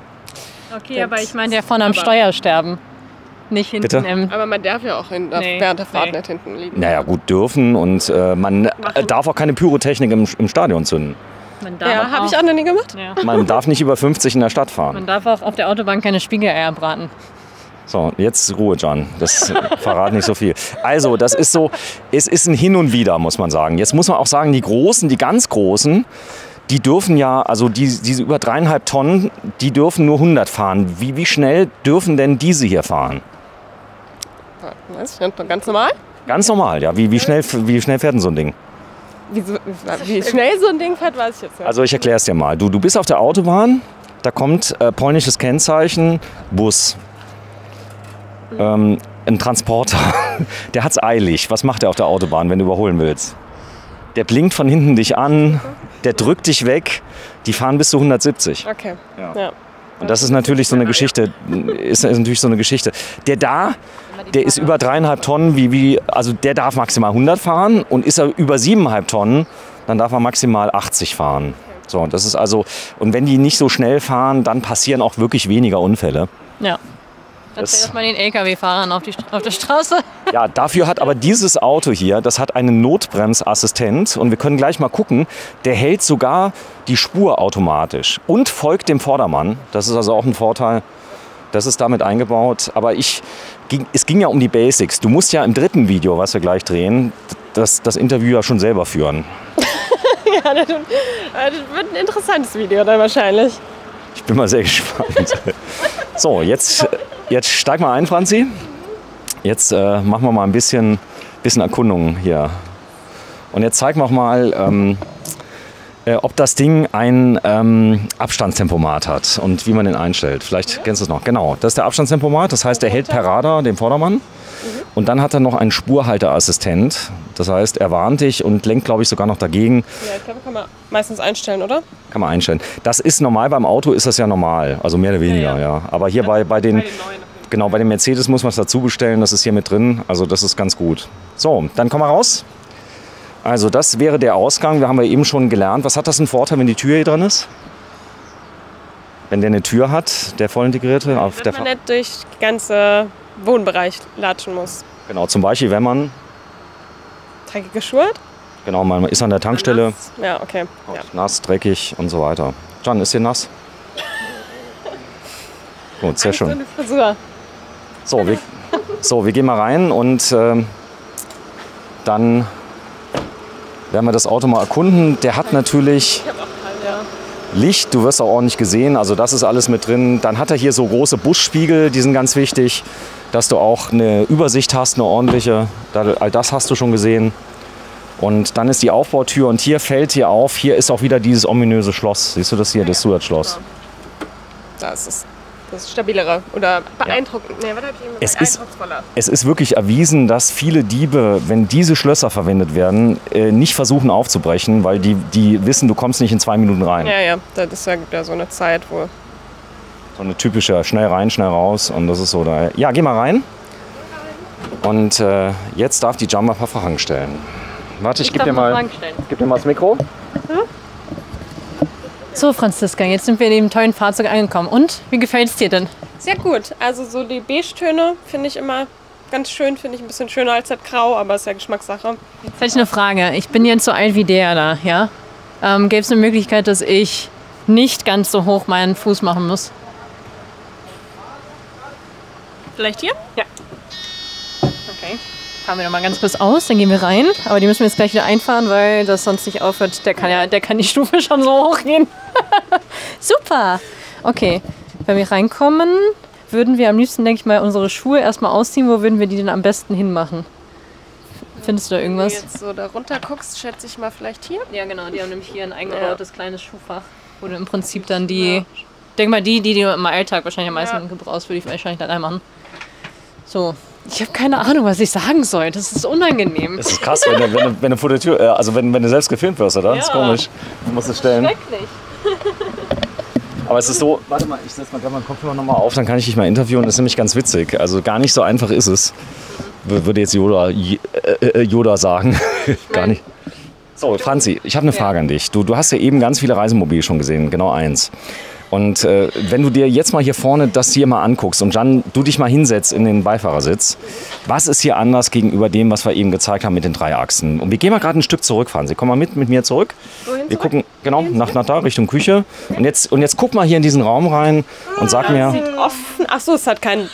Okay, aber ich meine, der vorne am Steuer sterben. Nicht hinten Bitte? im... Aber man darf ja auch in, Nee, während der Fahrt nee. nicht hinten liegen. Naja, gut, dürfen und äh, man äh, darf auch keine Pyrotechnik im, im Stadion zünden. Man darf Ja, habe auch, ich auch noch nie gemacht. ja. Man darf nicht über fünfzig in der Stadt fahren. Man darf auch auf der Autobahn keine Spiegeleier braten. So, jetzt Ruhe, Can. Das verrat nicht so viel. Also, das ist so, es ist ein Hin und Wieder, muss man sagen. Jetzt muss man auch sagen, die Großen, die ganz Großen, die dürfen ja, also die, diese über dreieinhalb Tonnen, die dürfen nur hundert fahren. Wie, wie schnell dürfen denn diese hier fahren? Weiß ich nicht, ganz normal. Ganz normal, ja. Wie, wie, schnell, wie schnell fährt denn so ein Ding? Wie, so, wie schnell so ein Ding fährt, weiß ich jetzt nicht. Also ich erkläre es dir mal. Du, du bist auf der Autobahn, da kommt äh, polnisches Kennzeichen, Bus. Ähm, ein Transporter, der hat's eilig. Was macht er auf der Autobahn, wenn du überholen willst? Der blinkt von hinten dich an, der drückt dich weg. Die fahren bis zu hundertsiebzig. Okay. Ja. Ja. Und das ist natürlich so eine Geschichte. Ist natürlich so eine Geschichte. Der da, der ist über dreieinhalb Tonnen, wie, wie, also der darf maximal hundert fahren. Und ist er über siebeneinhalb Tonnen, dann darf er maximal achtzig fahren. So, das ist also, und wenn die nicht so schnell fahren, dann passieren auch wirklich weniger Unfälle. Ja. Erzähl das mal den L K W-Fahrern auf, die, auf der Straße. Ja, dafür hat aber dieses Auto hier, das hat einen Notbremsassistent und wir können gleich mal gucken, der hält sogar die Spur automatisch und folgt dem Vordermann. Das ist also auch ein Vorteil. Das ist damit eingebaut. Aber ich, es ging ja um die Basics. Du musst ja im dritten Video, was wir gleich drehen, das, das Interview ja schon selber führen. Ja, das wird ein interessantes Video dann wahrscheinlich. Ich bin mal sehr gespannt. So, jetzt, jetzt steig mal ein, Franzi. Jetzt äh, machen wir mal ein bisschen, bisschen Erkundungen hier. Und jetzt zeig mir mal, ähm, äh, ob das Ding ein ähm, Abstandstempomat hat und wie man den einstellt. Vielleicht kennst du es noch. Genau, das ist der Abstandstempomat. Das heißt, er hält per Radar den Vordermann. Mhm. Und dann hat er noch einen Spurhalteassistent. Das heißt, er warnt dich und lenkt, glaube ich, sogar noch dagegen. Ja, ich glaube, kann man meistens einstellen, oder? Kann man einstellen. Das ist normal, beim Auto ist das ja normal. Also mehr oder weniger, ja. ja. Aber hier ja, bei, bei den... Bei den Genau, bei dem Mercedes muss man es dazu bestellen, das ist hier mit drin, also das ist ganz gut. So, dann kommen wir raus. Also das wäre der Ausgang, wir haben ja eben schon gelernt. Was hat das einen Vorteil, wenn die Tür hier drin ist? Wenn der eine Tür hat, der voll integrierte? Ja, auf der man nicht durch den ganzen Wohnbereich latschen muss. Genau, zum Beispiel, wenn man... Dreckige Schuhe? Genau, man ist an der Tankstelle. Nass. Ja, okay. Ja. Nass, dreckig und so weiter. Can, ist hier nass? Gut, sehr schön. So wir, so, wir gehen mal rein und äh, dann werden wir das Auto mal erkunden. Der hat natürlich Licht, du wirst auch ordentlich gesehen, also das ist alles mit drin. Dann hat er hier so große Buschspiegel, die sind ganz wichtig, dass du auch eine Übersicht hast, eine ordentliche. All das hast du schon gesehen. Und dann ist die Aufbautür und hier fällt hier auf, hier ist auch wieder dieses ominöse Schloss. Siehst du das hier, das Zusatzschloss? Da ist es. Das ist stabilere oder beeindruckend. Ja. Nee, was hab ich es, ist, es ist wirklich erwiesen, dass viele Diebe, wenn diese Schlösser verwendet werden, äh, nicht versuchen aufzubrechen, weil die, die wissen, du kommst nicht in zwei Minuten rein. Ja, ja, das ist ja, gibt ja so eine Zeit, wo... So eine typische schnell rein, schnell raus und das ist so da. Ja, geh mal rein. Und äh, jetzt darf die Jumper ein paar Fragen stellen. Warte, ich, ich gebe dir, geb dir mal das Mikro. Hm? So, Franziska, jetzt sind wir in dem tollen Fahrzeug angekommen. Und, wie gefällt es dir denn? Sehr gut. Also so die Beige-Töne finde ich immer ganz schön. Finde ich ein bisschen schöner als das Grau, aber ist ja Geschmackssache. Jetzt hätte ich eine Frage. Ich bin jetzt so alt wie der da, ja? Ähm, Gäbe es eine Möglichkeit, dass ich nicht ganz so hoch meinen Fuß machen muss? Vielleicht hier? Ja. Okay. Fahren wir noch mal ganz kurz aus, dann gehen wir rein. Aber die müssen wir jetzt gleich wieder einfahren, weil das sonst nicht aufhört. Der kann ja, der kann die Stufe schon so hochgehen. Super! Okay, wenn wir reinkommen, würden wir am liebsten, denke ich mal, unsere Schuhe erstmal ausziehen. Wo würden wir die denn am besten hinmachen? Findest du da irgendwas? Wenn du jetzt so da runter guckst, schätze ich mal vielleicht hier. Ja, genau, die haben nämlich hier ein eingebautes ja. kleines Schuhfach. Wo du im Prinzip dann die, ja. denk mal, die, die du im Alltag wahrscheinlich am meisten ja. gebrauchst, würde ich wahrscheinlich dann einmachen. So. Ich habe keine Ahnung, was ich sagen soll. Das ist unangenehm. Das ist krass, wenn du, wenn du, wenn du vor der Tür, also wenn, wenn du selbst gefilmt wirst, oder? Ja. Das ist komisch. Du musst es stellen. Schrecklich. Aber es ist so, warte mal, ich setze mal gerade meinen Kopfhörer nochmal auf, dann kann ich dich mal interviewen. Das ist nämlich ganz witzig. Also gar nicht so einfach ist es. Würde jetzt Yoda, äh, Yoda sagen. Gar nicht. So, Franzi, ich habe eine Frage an dich. Du, du hast ja eben ganz viele Reisemobile schon gesehen, genau eins. Und äh, wenn du dir jetzt mal hier vorne das hier mal anguckst und dann du dich mal hinsetzt in den Beifahrersitz, was ist hier anders gegenüber dem, was wir eben gezeigt haben mit den drei Achsen? Und wir gehen mal gerade ein Stück zurück, Franzi. Komm mal mit, mit mir zurück. Wohin wir zurück? gucken, genau, nach, nach da, Richtung Küche. Und jetzt, und jetzt guck mal hier in diesen Raum rein und sag mir... Sieht offen... Achso, es hat kein...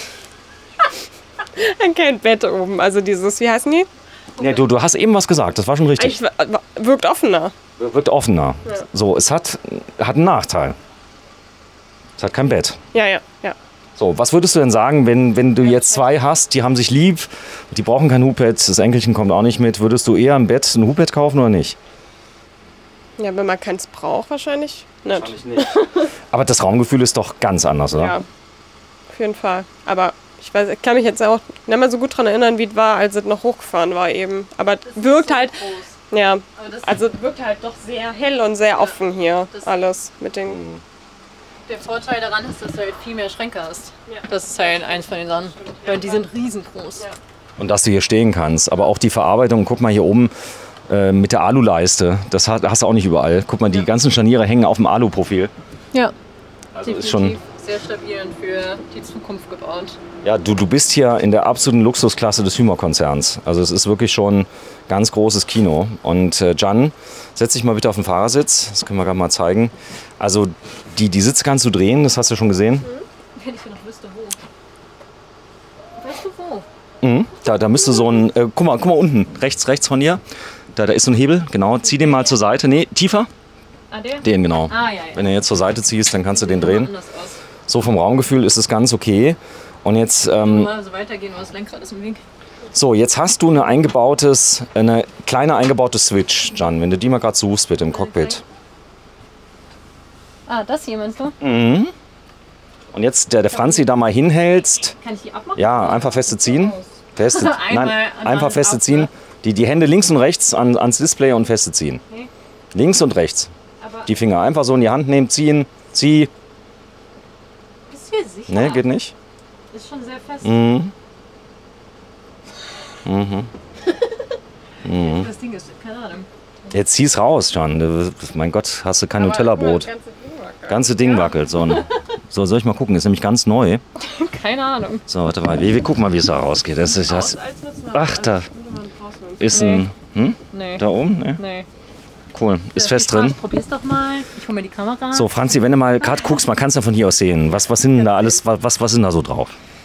kein Bett oben. Also dieses, wie heißen die? Ja, du, du hast eben was gesagt, das war schon richtig. Eigentlich wirkt offener. Wirkt offener. Ja. So, es hat, hat einen Nachteil. Es hat kein Bett. Ja, ja, ja. So, was würdest du denn sagen, wenn, wenn du jetzt zwei hast, die haben sich lieb, die brauchen kein Hubbett, das Enkelchen kommt auch nicht mit, würdest du eher ein Bett, ein Hubbett kaufen oder nicht? Ja, wenn man keins braucht, wahrscheinlich nicht. Wahrscheinlich nicht. Aber das Raumgefühl ist doch ganz anders, oder? Ja, auf jeden Fall. Aber ich weiß, ich kann mich jetzt auch nicht mehr so gut daran erinnern, wie es war, als es noch hochgefahren war eben. Aber es wirkt halt, ja, also es wirkt halt doch sehr hell und sehr offen hier alles mit den... Der Vorteil daran ist, dass du halt viel mehr Schränke hast. Ja. Das ist halt eins von den Sachen. Weil die sind riesengroß. Ja. Und dass du hier stehen kannst. Aber auch die Verarbeitung, guck mal hier oben äh, mit der Aluleiste. Das hast, hast du auch nicht überall. Guck mal, die ja. ganzen Scharniere hängen auf dem Aluprofil. Ja. Also ist schon sehr stabil und für die Zukunft gebaut. Ja, du, du bist hier in der absoluten Luxusklasse des Hymer-Konzerns. Also es ist wirklich schon ganz großes Kino. Und äh, Can, setz dich mal bitte auf den Fahrersitz. Das können wir gerade mal zeigen. Also die, die Sitze kannst du drehen, das hast du schon gesehen. Mhm. Wenn ich noch wüsste, wo. Weißt du wo? Mhm. Da, da müsste so ein, äh, guck mal, guck mal unten, rechts, rechts von dir. Da, da ist so ein Hebel, genau. Zieh den mal zur Seite. Nee, tiefer. Ah, der? Den, genau. Ah, ja, ja. Wenn du jetzt zur Seite ziehst, dann kannst du den drehen. Anders aus. So vom Raumgefühl ist es ganz okay. Und jetzt, ähm, Mal so weitergehen, weil das Lenkrad ist im Weg. so, jetzt hast du eine eingebautes, eine kleine eingebaute Switch, Can. Wenn du die mal gerade suchst, bitte im Cockpit. Ah, das hier meinst du? Mhm. Und jetzt der, der Franzi da mal hinhältst. Kann ich die abmachen? Ja, einfach feste ziehen. Feste, Einmal nein, und einfach dann feste ab, ziehen. ne? Die, die Hände links und rechts an, ans Display und feste ziehen. Okay. Links und rechts. Aber Die Finger einfach so in die Hand nehmen, ziehen, zieh. bist du dir sicher? Ne, geht nicht. Ist schon sehr fest. Mhm. Mhm. Mhm. Das Ding ist, keine Ahnung. Jetzt zieh's raus, Can. Du- Mein Gott, hast du kein Aber Nutella-Brot. das ganze Ding wackelt. Ganze Ding wackelt. So, ein- so, soll ich mal gucken? Ist nämlich ganz neu. Keine Ahnung. So, warte mal. Wir, wir gucken mal, wie es da rausgeht. Das ist das. Ach, da ist ein. Hm? Nee. Da oben? Ne? Nee. Cool. Ist fest drin. Probier's doch mal. Ich hol mir die Kamera. So, Franzi, wenn du mal gerade guckst, man kann es ja von hier aus sehen. Was, was sind denn da alles, was, was, was sind da so drauf?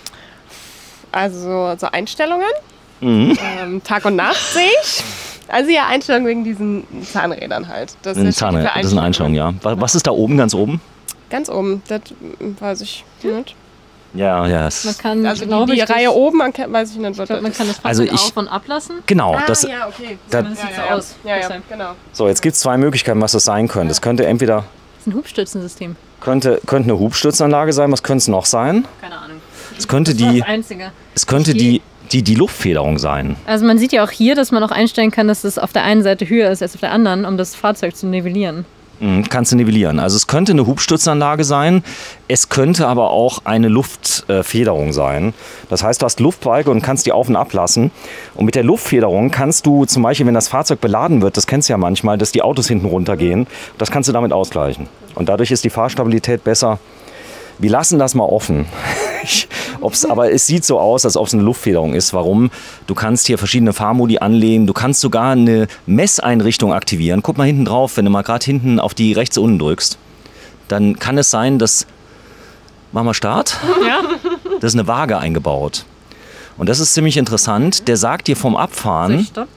Also so Einstellungen. Mhm. Ähm, Tag und Nacht sehe ich. Also ja, Einstellungen wegen diesen Zahnrädern halt. Das Ein ist Zahn, für das ist eine Einstellung, ja. Was, was ist da oben, ganz oben? Ganz oben, das mm, weiß ich nicht. Ja, ja. Es, man kann, Also glaube die, die ich, Reihe das, oben, man kann, weiß ich nicht, was ich glaub, man das kann ist. das Also Fahrzeug ich- auf- und ablassen. genau. Ah, Das, ja, okay. da- Das sieht so ja, aus. Ja, ja, Deshalb. genau. so, jetzt gibt es zwei Möglichkeiten, was das sein könnte. Es könnte entweder Das ist ein Hubstützensystem. könnte, könnte eine Hubstützanlage sein. Was könnte es noch sein? Keine Ahnung. Es könnte Das war die, das Einzige. es könnte die, die, die Luftfederung sein. Also man sieht ja auch hier, dass man auch einstellen kann, dass es auf der einen Seite höher ist als auf der anderen, um das Fahrzeug zu nivellieren. Mhm, kannst du nivellieren. Also es könnte eine Hubstützanlage sein, es könnte aber auch eine Luftfederung sein. Das heißt, du hast Luftbalge und kannst die auf- und ablassen. Und mit der Luftfederung kannst du zum Beispiel, wenn das Fahrzeug beladen wird, das kennst du ja manchmal, dass die Autos hinten runtergehen, das kannst du damit ausgleichen. Und dadurch ist die Fahrstabilität besser. Wir lassen das mal offen. Ich, ob's, aber es sieht so aus, als ob es eine Luftfederung ist. Warum? Du kannst hier verschiedene Fahrmodi anlehnen. Du kannst sogar eine Messeinrichtung aktivieren. Guck mal hinten drauf, wenn du mal gerade hinten auf die rechts unten drückst. Dann kann es sein, dass... Machen wir Start? Ja. Da ist eine Waage eingebaut. Und das ist ziemlich interessant. Der sagt dir vom Abfahren... Stopp.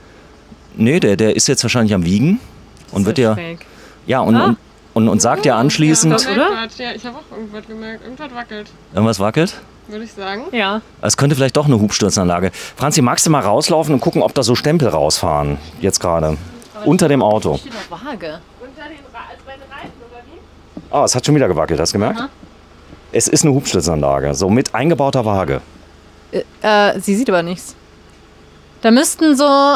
Nee, der, der ist jetzt wahrscheinlich am Wiegen. Und wird dir... Schräg. Ja, und, Ah. und, und, und sagt dir anschließend... Stopp, oder? Ja, ich habe auch irgendwas gemerkt. Irgendwas wackelt, Irgendwas wackelt? würde ich sagen. Ja. Es könnte vielleicht doch eine Hubstützanlage. Franzi, magst du mal rauslaufen und gucken, ob da so Stempel rausfahren? Jetzt gerade. Unter dem Auto. Steht noch Waage. Unter den Ra also bei den Reifen, oder wie? Ah, es hat schon wieder gewackelt, hast du gemerkt? Aha. Es ist eine Hubstützanlage, so mit eingebauter Waage. Äh, äh, sie sieht aber nichts. Da müssten so,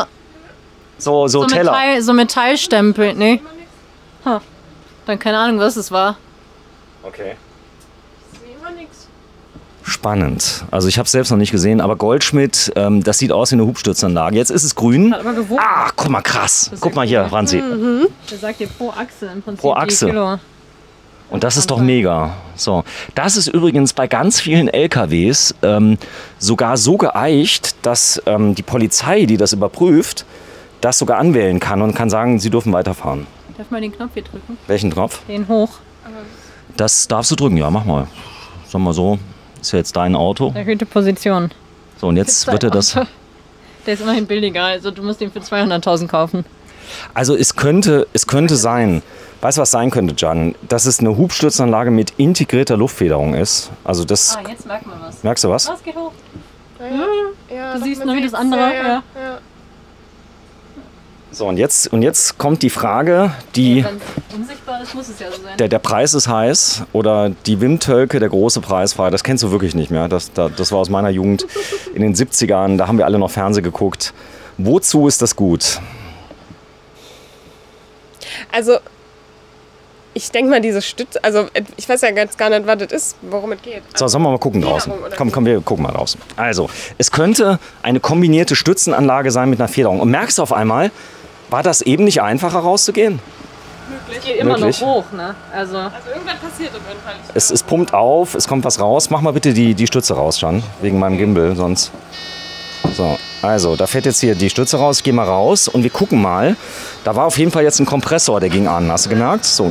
So, so, so, Teller. Metall, so Metallstempel. Nee. Huh. Dann keine Ahnung, was es war. Okay. Ich sehe immer nichts. Spannend. Also ich habe es selbst noch nicht gesehen, aber Goldschmidt, ähm, das sieht aus wie eine Hubstützanlage. Jetzt ist es grün. Hat aber gewogen. Ah, guck mal, krass. ist Guck ja mal hier, cool. Franzi. Der sagt dir pro Achse im Prinzip. Pro die Achse. Kilo. Und das ist doch mega. So, das ist übrigens bei ganz vielen L K Ws ähm, sogar so geeicht, dass ähm, die Polizei, die das überprüft, das sogar anwählen kann und kann sagen, sie dürfen weiterfahren. Darf mal den Knopf hier drücken? Welchen Knopf? Den hoch. Das darfst du drücken, ja, mach mal. Sag mal so, ist ja jetzt dein Auto. Erhöhte Position. So, und jetzt wird er das. Der ist immerhin billiger, also du musst ihn für zweihunderttausend kaufen. Also es könnte, es könnte sein, weißt du, was sein könnte, Can? Dass es eine Hubstützanlage mit integrierter Luftfederung ist. Also das, Ah, jetzt merkt man was. merkst du was? Was geht hoch? Ja, Du doch, siehst man nur wie das sieht's. andere, Ja, ja. ja. Ja. So, und jetzt, und jetzt kommt die Frage, die, Wenn es unsichtbar ist, muss es ja so sein. der, der Preis ist heiß oder die Windtölke, der große Preisfrei, das kennst du wirklich nicht mehr. Das, da, das war aus meiner Jugend in den siebzigern, da haben wir alle noch Fernsehen geguckt. Wozu ist das gut? Also, ich denke mal, diese Stütze, also ich weiß ja ganz gar nicht, was das ist, worum es geht. So, sollen wir mal gucken draußen? Federung oder Komm, wie? komm, wir gucken mal draußen. Also, es könnte eine kombinierte Stützenanlage sein mit einer Federung. Und merkst du auf einmal, war das eben nicht einfacher rauszugehen? Möglich. Geht immer Möglich. noch hoch, ne? Also Also irgendwann passiert auf jeden Fall. Es, es pumpt auf, es kommt was raus. Mach mal bitte die, die Stütze raus, Can, wegen meinem Gimbal, sonst... So, also da fährt jetzt hier die Stütze raus. Ich gehe mal raus und wir gucken mal. Da war auf jeden Fall jetzt ein Kompressor, der ging an. Hast du gemerkt? So.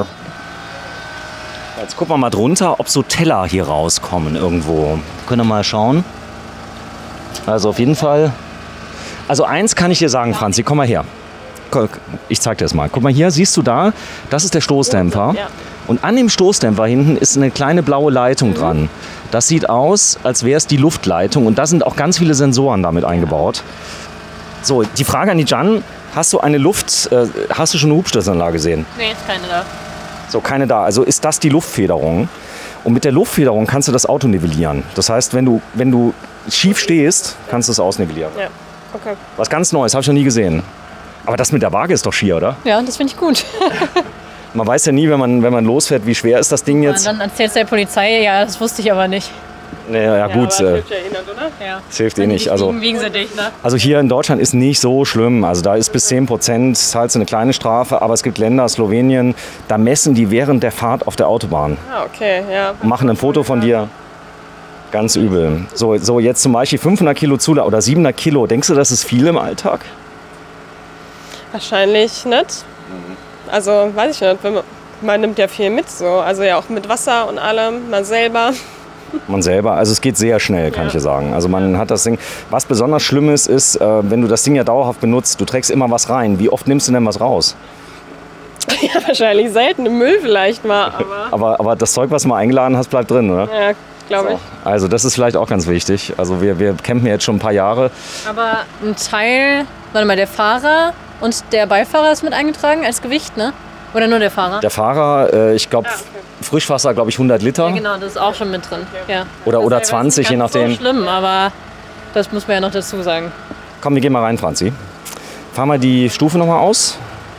Jetzt gucken wir mal drunter, ob so Teller hier rauskommen irgendwo. Können wir mal schauen. Also auf jeden Fall... Also eins kann ich dir sagen, Franzi, komm mal her. Ich zeig dir das mal. Guck mal hier, siehst du da? Das ist der Stoßdämpfer. Ja. Und an dem Stoßdämpfer hinten ist eine kleine blaue Leitung dran. Das sieht aus, als wäre es die Luftleitung. Und da sind auch ganz viele Sensoren damit eingebaut. So, die Frage an die Can. Hast du eine Luft... Äh, hast du schon eine Hubstützanlage gesehen? nee, ist keine da. So, keine da. Also ist das die Luftfederung. Und mit der Luftfederung kannst du das Auto nivellieren. Das heißt, wenn du, wenn du schief stehst, kannst du es ausnivellieren. Ja, okay. Was ganz Neues, habe ich noch nie gesehen. Aber das mit der Waage ist doch schier, oder? Ja, das finde ich gut. Man weiß ja nie, wenn man, wenn man losfährt, wie schwer ist das Ding Und jetzt. dann erzählt der Polizei, ja, das wusste ich aber nicht. Naja, ja, gut, aber äh, hilft ja eh nicht, oder? Ja. das hilft eh nicht. Also, Wiegen, wiegen sie dich, ne? also hier in Deutschland ist nicht so schlimm. Also da ist bis zehn Prozent, zahlst du eine kleine Strafe. Aber es gibt Länder, Slowenien, da messen die während der Fahrt auf der Autobahn. Ah, okay, ja. Und machen ein Foto von dir. Ganz übel. So, so jetzt zum Beispiel fünfhundert Kilo Zulassung oder siebenhundert Kilo. Denkst du, das ist viel im Alltag? Wahrscheinlich nicht. Also, weiß ich nicht. Wenn man, man nimmt ja viel mit so. Also ja auch mit Wasser und allem. Man selber. Man selber, also es geht sehr schnell, kann Ja. ich dir sagen. Also man hat das Ding, was besonders schlimm ist, ist, äh, wenn du das Ding ja dauerhaft benutzt, du trägst immer was rein. Wie oft nimmst du denn was raus? Ja, wahrscheinlich selten. Im Müll vielleicht mal, aber. Aber, aber das Zeug, was du mal eingeladen hast, bleibt drin, oder? Ja, glaube ich. Also das ist vielleicht auch ganz wichtig. Also wir, wir campen jetzt schon ein paar Jahre. Aber ein Teil, warte mal, der Fahrer und der Beifahrer ist mit eingetragen als Gewicht, ne? Oder nur der Fahrer? Der Fahrer, äh, ich glaube, Ah, okay. Frischwasser, glaube ich, hundert Liter. Ja, genau, das ist auch schon mit drin. Ja. Oder, oder Das ist zwanzig, je nicht ganz nachdem. So schlimm, aber das muss man ja noch dazu sagen. Komm, wir gehen mal rein, Franzi. Fahr mal die Stufe nochmal aus.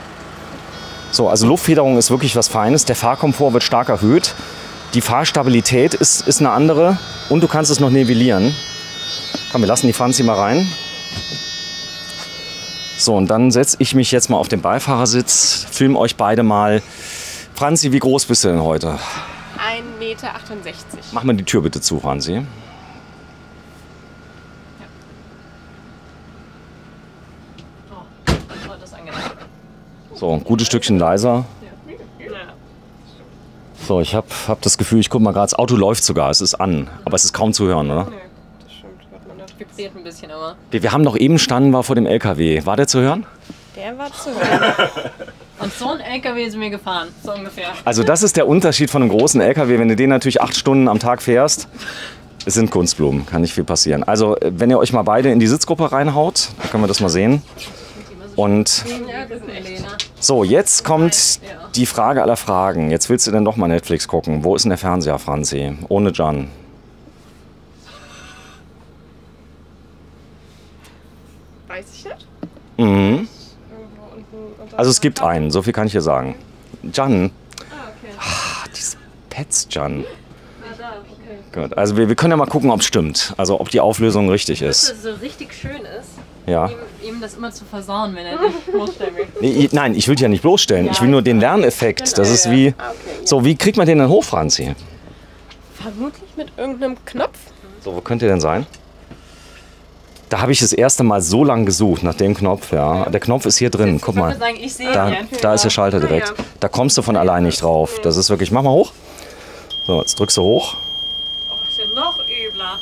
So, also Luftfederung ist wirklich was Feines. Der Fahrkomfort wird stark erhöht. Die Fahrstabilität ist, ist eine andere. Und du kannst es noch nivellieren. Komm, wir lassen die Franzi mal rein. So, und dann setze ich mich jetzt mal auf den Beifahrersitz. Film euch beide mal. Franzi, wie groß bist du denn heute? ein Meter achtundsechzig. Mach mal die Tür bitte zu, Franzi. Oh, das ist angenehm. So, ein gutes Stückchen leiser. So, ich habe hab das Gefühl, ich gucke mal gerade, das Auto läuft sogar, es ist an, aber es ist kaum zu hören, oder? Nee, das stimmt. Hört man nicht. Vibriert ein bisschen, aber. Wir, wir haben noch eben standen, war vor dem L K W. War der zu hören? Der war zu hören. Und so ein L K W sind wir gefahren, so ungefähr. Also das ist der Unterschied von einem großen L K W, wenn du den natürlich acht Stunden am Tag fährst. Es sind Kunstblumen, kann nicht viel passieren. Also wenn ihr euch mal beide in die Sitzgruppe reinhaut, dann können wir das mal sehen. Und Ja, das ist Elena. so, jetzt kommt die Frage aller Fragen. Jetzt willst du denn doch mal Netflix gucken. Wo ist denn der Fernseher, Franzi? Ohne Can. Weiß ich nicht. Mhm. Irgendwo unten unter Also es gibt einen, so viel kann ich dir sagen. Can. Ah, okay. Ah, diese Pets, Can. Ah, da, okay. Gut, also wir, wir können ja mal gucken, ob es stimmt. Also ob die Auflösung richtig Dass ist. es so richtig schön ist, Ja. ihm, ihm das immer zu versauen, wenn er nicht bloßstellen will. Nee, ich- nein, ich will dich ja nicht bloßstellen. Ich will nur den Lerneffekt. Das ist wie. Ah, okay. So, wie kriegt man den denn hoch, Franzi? Vermutlich mit irgendeinem Knopf. So, wo könnte der denn sein? Da habe ich das erste Mal so lange gesucht nach dem Knopf. Ja, der Knopf ist hier drin. Guck Ich mal. würde sagen, ich sehe Da, ihn. da ist der Schalter Ah, direkt. ja. Da kommst du von allein nicht drauf. Das ist wirklich. Mach mal hoch. So, jetzt drückst du hoch. Oh, ist ja noch übler.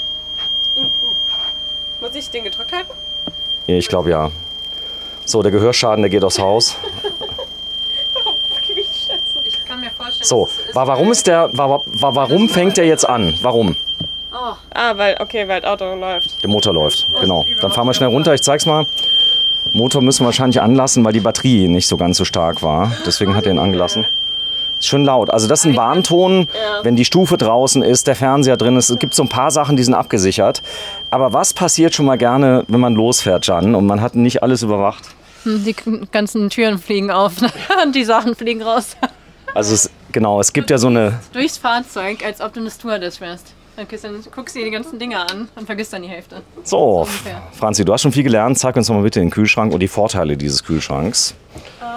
Muss ich den gedrückt halten? Ja, ich glaube ja. So, der Gehörschaden, der geht aufs Haus. Gewichtsschätzung. Ich kann mir vorstellen, So, das ist wa- warum ist der. wa- wa- Warum fängt der jetzt an? Warum? Oh, Ah, weil, okay, weil das Auto läuft. Der Motor läuft, genau. Dann fahren wir schnell runter, ich zeig's mal. Motor müssen wir wahrscheinlich anlassen, weil die Batterie nicht so ganz so stark war. Deswegen hat er ihn angelassen. Ist schon laut. Also das ist ein Warnton, wenn die Stufe draußen ist, der Fernseher drin ist. Es gibt so ein paar Sachen, die sind abgesichert. Aber was passiert schon mal gerne, wenn man losfährt, Can, und man hat nicht alles überwacht? die ganzen Türen fliegen auf und die Sachen fliegen raus. Also es, genau, es gibt ja so eine... Durchs Fahrzeug, als ob du eine Stewardess wärst. Dann guckst, dann guckst du dir die ganzen Dinger an und vergisst dann die Hälfte. So, ungefähr. Franzi, du hast schon viel gelernt. Zeig uns doch mal bitte den Kühlschrank und die Vorteile dieses Kühlschranks. Ähm,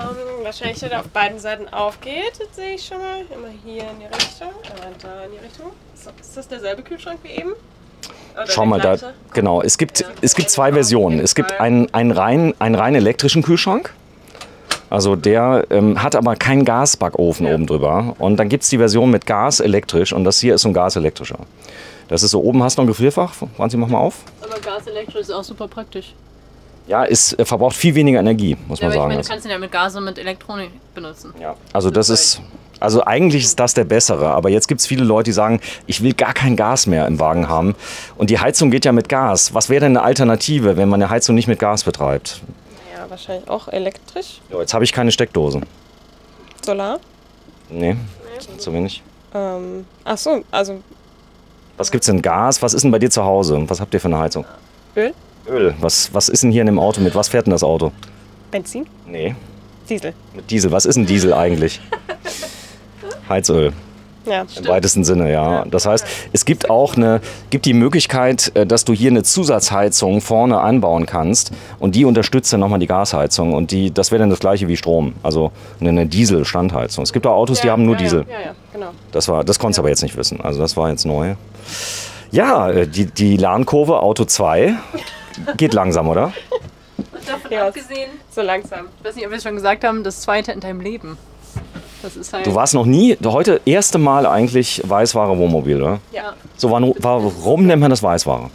wahrscheinlich wieder auf beiden Seiten aufgeht. Das sehe ich schon mal. Immer hier in die Richtung, dann da in die Richtung. So, ist das derselbe Kühlschrank wie eben? Oder Schau mal, da, genau, es gibt, Ja. es gibt zwei Versionen. Es gibt einen, einen, rein, einen rein elektrischen Kühlschrank. Also der ähm, hat aber keinen Gasbackofen Ja. oben drüber. Und dann gibt es die Version mit Gas elektrisch und das hier ist so ein gaselektrischer. Das ist so, oben hast du noch ein Gefrierfach. Franzi, mach mal auf. Aber Gas elektrisch ist auch super praktisch. Ja, es äh, verbraucht viel weniger Energie, muss Ja, man aber ich sagen. meine, du kannst ihn ja mit Gas und mit Elektronik benutzen. Ja. Also das ist, also eigentlich ist das der bessere. Aber jetzt gibt es viele Leute, die sagen, ich will gar kein Gas mehr im Wagen haben. Und die Heizung geht ja mit Gas. Was wäre denn eine Alternative, wenn man eine Heizung nicht mit Gas betreibt? Ja, wahrscheinlich auch elektrisch. Ja, jetzt habe ich keine Steckdose. Solar. Nee, zu wenig. Ähm, ach so, also Was gibt's denn? Gas? Was ist denn bei dir zu Hause? Was habt ihr für eine Heizung? Öl, Öl. Was, was ist denn hier in dem Auto mit? Was fährt denn das Auto? Benzin, Nee, Diesel. mit Diesel. Was ist ein Diesel eigentlich? Heizöl. Ja, Im weitesten Sinne, ja. Das heißt, es gibt auch eine, gibt die Möglichkeit, äh, dass du hier eine Zusatzheizung vorne einbauen kannst und die unterstützt dann nochmal die Gasheizung und die, das wäre dann das gleiche wie Strom, also eine Diesel-Standheizung. Es gibt auch Autos, die ja, haben nur ja, Diesel. Ja, ja, genau. Das war, das konntest du aber jetzt nicht wissen. Also das war jetzt neu. Ja, äh, die, die Lernkurve Auto zwei geht langsam, oder? Und davon Ja. abgesehen, So langsam. ich weiß nicht, ob wir es schon gesagt haben, das zweite in deinem Leben. Das ist halt. Du warst noch nie, heute erste Mal eigentlich Weißware Wohnmobil, oder? Ja. So, warum, warum nennt man das Weißware?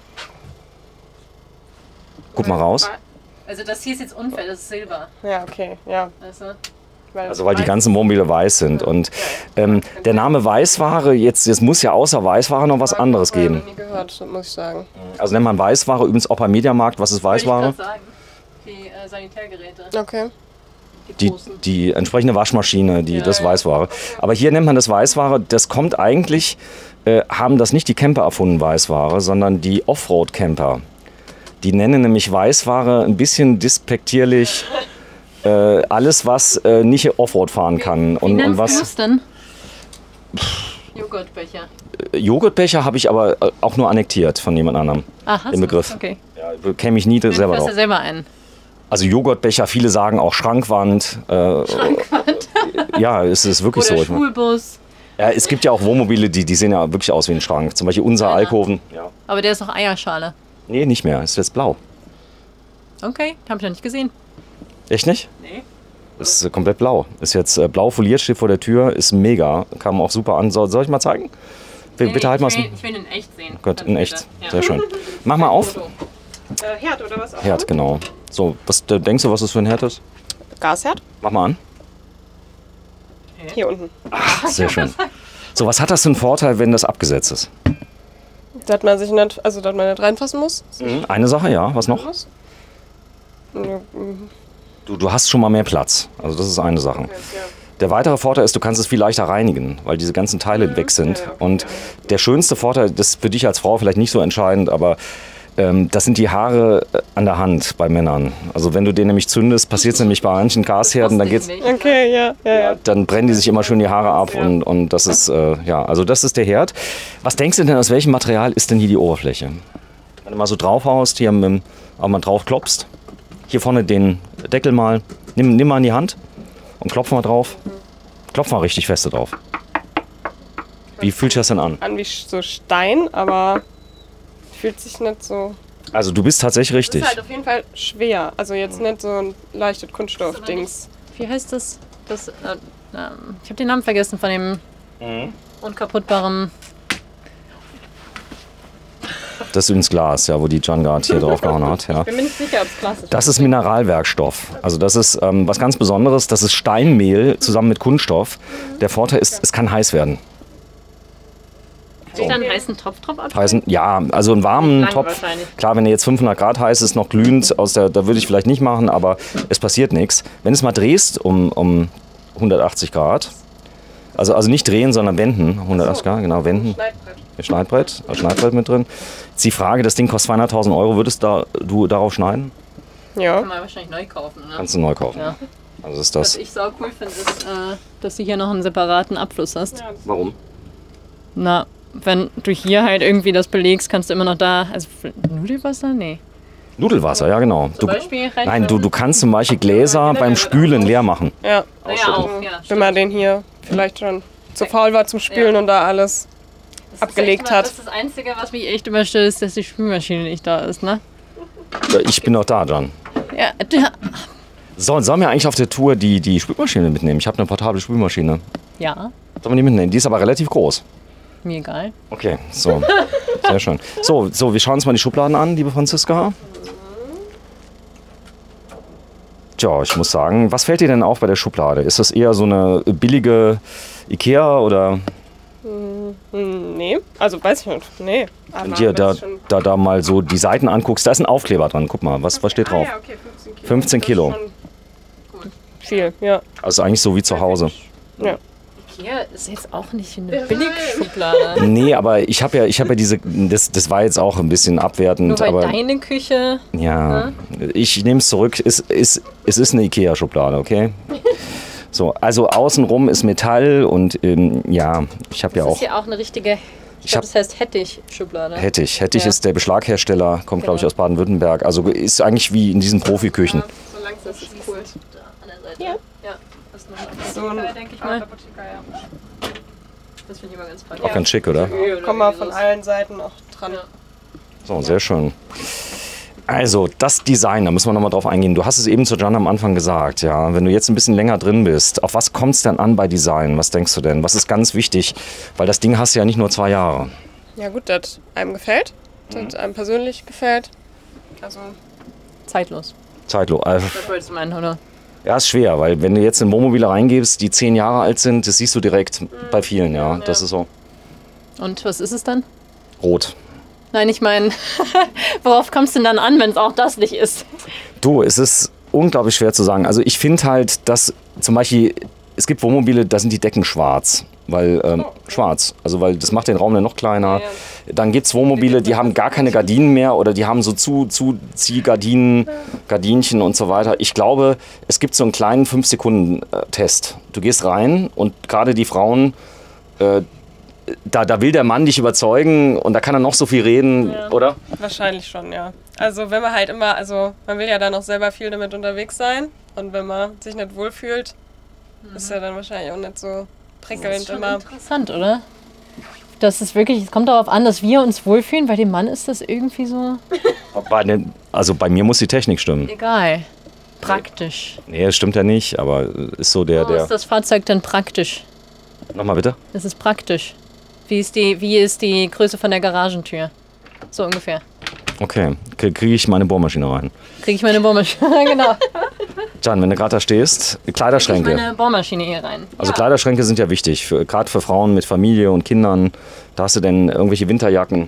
Guck mal raus. Also das hier ist jetzt unfair, das ist Silber. Ja, okay, ja. Weißt du? Weil Also weil die ganzen Wohnmobile weiß sind. Und ähm, der Name Weißware, jetzt, jetzt muss ja außer Weißware noch was anderes Ich habe geben. noch nie gehört, muss ich sagen. Also nennt man Weißware, übrigens auch beim Mediamarkt, was ist Wollte ich Weißware? grad sagen. Die äh, Sanitärgeräte, Okay. die Die, großen. die entsprechende Waschmaschine, die Ja, das ja. Weißware. Aber hier nennt man das Weißware, das kommt eigentlich, äh, haben das nicht die Camper erfunden, Weißware, sondern die Offroad-Camper. Die nennen nämlich Weißware ein bisschen despektierlich äh, alles, was äh, nicht Offroad fahren kann. Wie Und, und nennst du was das denn? Joghurtbecher. äh, Joghurtbecher habe ich aber äh, auch nur annektiert von jemand anderem. Ach, hast Den du? Begriff. Okay. Ja, käme ich nie Dann selber fährst du drauf. selber ein. Also Joghurtbecher, viele sagen auch Schrankwand. Äh, ja, es ist wirklich Oder so. Ich mein, Schulbus. ja, es gibt ja auch Wohnmobile, die, die sehen ja wirklich aus wie ein Schrank. Zum Beispiel unser Ja. Alkoven. Ja. Aber der ist noch Eierschale. Nee, nicht mehr. Ist jetzt blau. Okay, hab ich noch nicht gesehen. Echt nicht? Nee. Ist äh, komplett blau. Ist jetzt äh, blau foliert, steht vor der Tür. Ist mega. Kam auch super an. Soll, soll ich mal zeigen? Bitte Nee, halt mal. ich, will, ich will ihn in echt sehen. Gott, Ganz in bitte. echt. Ja. Sehr schön. Mach mal auf. Foto. Äh, Herd oder was auch? Herd, genau. So, was äh, denkst du, was das für ein Herd ist? Gasherd? Mach mal an. Hier unten. Ach, sehr schön. So, was hat das für einen Vorteil, wenn das abgesetzt ist? Dass man sich nicht, also dass man nicht reinfassen muss. Eine Sache, ja. Was noch? Muss. Ja, mhm. Du, du hast schon mal mehr Platz. Also das ist eine Sache. Okay, ja. Der weitere Vorteil ist, du kannst es viel leichter reinigen, weil diese ganzen Teile weg sind. Ja, ja, okay, Und ja. der schönste Vorteil, das ist für dich als Frau vielleicht nicht so entscheidend, aber ähm, das sind die Haare äh, an der Hand bei Männern. Also wenn du den nämlich zündest, passiert es nämlich bei manchen Gasherden, dann geht's, Okay, ja, ja, ja. dann brennen die sich immer schön die Haare ab Ja. und, und das ist, äh, ja, also das ist der Herd. Was denkst du denn, aus welchem Material ist denn hier die Oberfläche? Wenn du mal so draufhaust, hier mit, dem- auch mal drauf klopfst, hier vorne den Deckel mal, nimm, nimm mal in die Hand und klopf mal drauf. Klopf mal richtig feste drauf. Wie fühlt sich das denn an? An wie so Stein, aber fühlt sich nicht so. Also du bist tatsächlich Es richtig. ist halt auf jeden Fall schwer. Also jetzt nicht so ein leichtes Kunststoff-Dings. Wie heißt das? das äh, ähm, ich habe den Namen vergessen von dem Mhm. unkaputtbaren. Das ist übrigens Glas, ja, wo die Can gerade hier drauf gehauen hat. Ja. Ich bin mir nicht sicher, ob es Glas ist. Das ist Mineralwerkstoff. Also das ist ähm, was ganz Besonderes. Das ist Steinmehl zusammen mit Kunststoff. Der Vorteil ist, es kann heiß werden. Soll ich da einen heißen Topf drauf abstellen? Heißen, ja, also einen warmen Lange Topf. wahrscheinlich. Klar, wenn er jetzt fünfhundert Grad heiß ist, noch glühend, aus der, da würde ich vielleicht nicht machen, aber es passiert nichts. Wenn du es mal drehst um, um hundertachtzig Grad, also, also nicht drehen, sondern wenden, hundertachtzig Grad, genau, wenden. Schneidbrett. Ein Schneidbrett, ein Schneidbrett mit drin. Jetzt die Frage, das Ding kostet zweihunderttausend Euro, würdest da, du darauf schneiden? Ja. Kann man wahrscheinlich neu kaufen. Ne? Kannst du neu kaufen. Ja. Also ist Was das. ich sau cool finde, ist, äh, dass du hier noch einen separaten Abfluss hast. Ja. Warum? Na, wenn du hier halt irgendwie das belegst, kannst du immer noch da. Also Nudelwasser? Nee. Nudelwasser, ja genau. Du, Beispiel reicht nein, das? du, du kannst zum Beispiel Gläser beim Spülen leer machen. Ja, Ja, auch. Ja, wenn man den hier vielleicht schon zu faul war zum Spülen Ja. und da alles Das ist abgelegt echt mal- hat. Das ist das Einzige, was mich echt immer stört, ist, dass die Spülmaschine nicht da ist, ne? Ich bin noch da, Jan. Ja, der- So, sollen wir eigentlich auf der Tour die, die Spülmaschine mitnehmen? Ich habe eine portable Spülmaschine. ja, Sollen wir die mitnehmen? Die ist aber relativ groß. mir egal. Okay, so. Sehr schön. So, so, wir schauen uns mal die Schubladen an, liebe Franziska. Tja, ich muss sagen, was fällt dir denn auf bei der Schublade? Ist das eher so eine billige Ikea oder Hm, nee, also weiß ich nicht. Nee. Aber dir da, das ist schon- da, da mal so die Seiten anguckst? Da ist ein Aufkleber dran. Guck mal, was, was steht drauf? Ah, ja, okay, fünfzehn Kilo. fünfzehn Kilo. Das ist schon viel, ja. Also eigentlich so wie zu Hause. ja. Ikea ist jetzt auch nicht eine Billigschublade. Nee, aber ich habe ja, ich habe ja diese, das, das war jetzt auch ein bisschen Nur abwertend, weil aber deine Küche. ja, ich nehme es zurück. Es ist, es ist eine Ikea-Schublade, okay? So, also außenrum ist Metall und ähm, ja, ich habe ja Das auch ist ja auch eine richtige, ich, Ich glaube, hab- das heißt Hettich-Schublade. Hettich. Hettich Ja. ist der Beschlaghersteller, kommt glaube ich Genau. aus Baden-Württemberg. Also ist eigentlich wie in diesen Profiküchen. So langsam ist cool. An der Seite. Ja. Ja. Das ist noch So ein ein denke ich mal. Apotheker, ja. Das finde ich immer ganz praktisch. Auch ganz schick, oder? Kommen wir von allen Seiten auch dran. Ja. So, sehr schön. Also, das Design, da müssen wir nochmal drauf eingehen. Du hast es eben zu Jan am Anfang gesagt, ja. Wenn du jetzt ein bisschen länger drin bist, auf was kommt es denn an bei Design? Was denkst du denn? Was ist ganz wichtig? Weil das Ding hast du ja nicht nur zwei Jahre. Ja gut, das einem gefällt, das einem persönlich gefällt. Also Zeitlos. Zeitlos. Also, Das wolltest du meinen, oder? ja, ist schwer, weil wenn du jetzt in Wohnmobile reingibst, die zehn Jahre alt sind, das siehst du direkt bei vielen, ja. Das ist so Und was ist es dann? rot. Nein, ich meine, worauf kommst du denn dann an, wenn es auch das nicht ist? Du, es ist unglaublich schwer zu sagen. Also ich finde halt, dass zum Beispiel, es gibt Wohnmobile, da sind die Decken schwarz. Weil, ähm, schwarz. Also weil das macht den Raum dann noch kleiner. Dann gibt es Wohnmobile, die haben gar keine Gardinen mehr oder die haben so zu, Zuziehgardinen, Gardinchen und so weiter. Ich glaube, es gibt so einen kleinen fünf Sekunden Test. Du gehst rein und gerade die Frauen, äh, da, da will der Mann dich überzeugen und da kann er noch so viel reden, Ja. oder? wahrscheinlich schon, ja. Also wenn man halt immer, also man will ja dann auch selber viel damit unterwegs sein und wenn man sich nicht wohlfühlt, ist ja dann wahrscheinlich auch nicht so prickelnd immer. Interessant, oder? Das ist wirklich, es kommt darauf an, dass wir uns wohlfühlen. Bei dem Mann ist das irgendwie so Bei den, also bei mir muss die Technik stimmen. egal. Praktisch. Nee, das stimmt ja nicht, aber ist so der, Warum der. ist das Fahrzeug dann praktisch? Nochmal bitte? Das ist praktisch. Wie ist die, wie ist die Größe von der Garagentür? So ungefähr. Okay, kriege ich meine Bohrmaschine rein. Kriege ich meine Bohrmaschine, genau. Jan, wenn du gerade da stehst, Kriege ich Kleiderschränke. meine Bohrmaschine hier rein. Also Ja. Kleiderschränke sind ja wichtig, für, gerade für Frauen mit Familie und Kindern. Da hast du denn irgendwelche Winterjacken.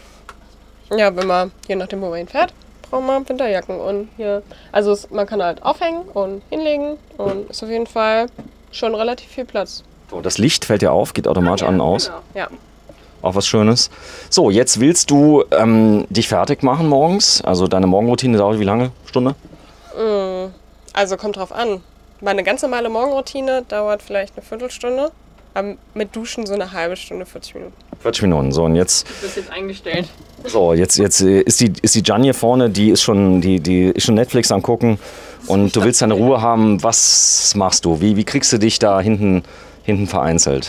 Ja, wenn man, je nachdem wo man hinfährt, braucht man Winterjacken und hier, also es, man kann halt aufhängen und hinlegen und ist auf jeden Fall schon relativ viel Platz. So, das Licht fällt ja auf, geht automatisch an und aus. Genau. Ja. Auch was Schönes. So, jetzt willst du ähm, dich fertig machen morgens. Also deine Morgenroutine dauert wie lange? Stunde? Mm, Also kommt drauf an. Meine ganz normale Morgenroutine dauert vielleicht eine Viertelstunde, aber mit Duschen so eine halbe Stunde, vierzig Minuten. vierzig Minuten. So, und jetzt, Du bist jetzt eingestellt. so, jetzt, jetzt äh, ist die, ist die Jan hier vorne, die ist schon, die, die ist schon Netflix am gucken. Und du willst deine Ruhe haben. Was machst du? Wie, wie kriegst du dich da hinten, hinten vereinzelt?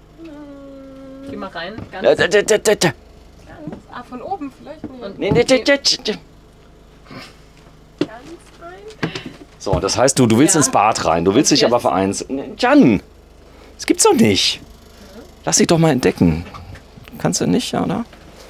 Geh mal rein. Ganz Äh, da, da, da, da. Ah, von oben vielleicht nicht. Nee, nee, da, da, da. So, das heißt, du, du willst Ja. ins Bad rein, du willst dich aber vereinzeln. Jan, das gibt's doch nicht. Lass dich doch mal entdecken. Kannst du nicht, ja, oder?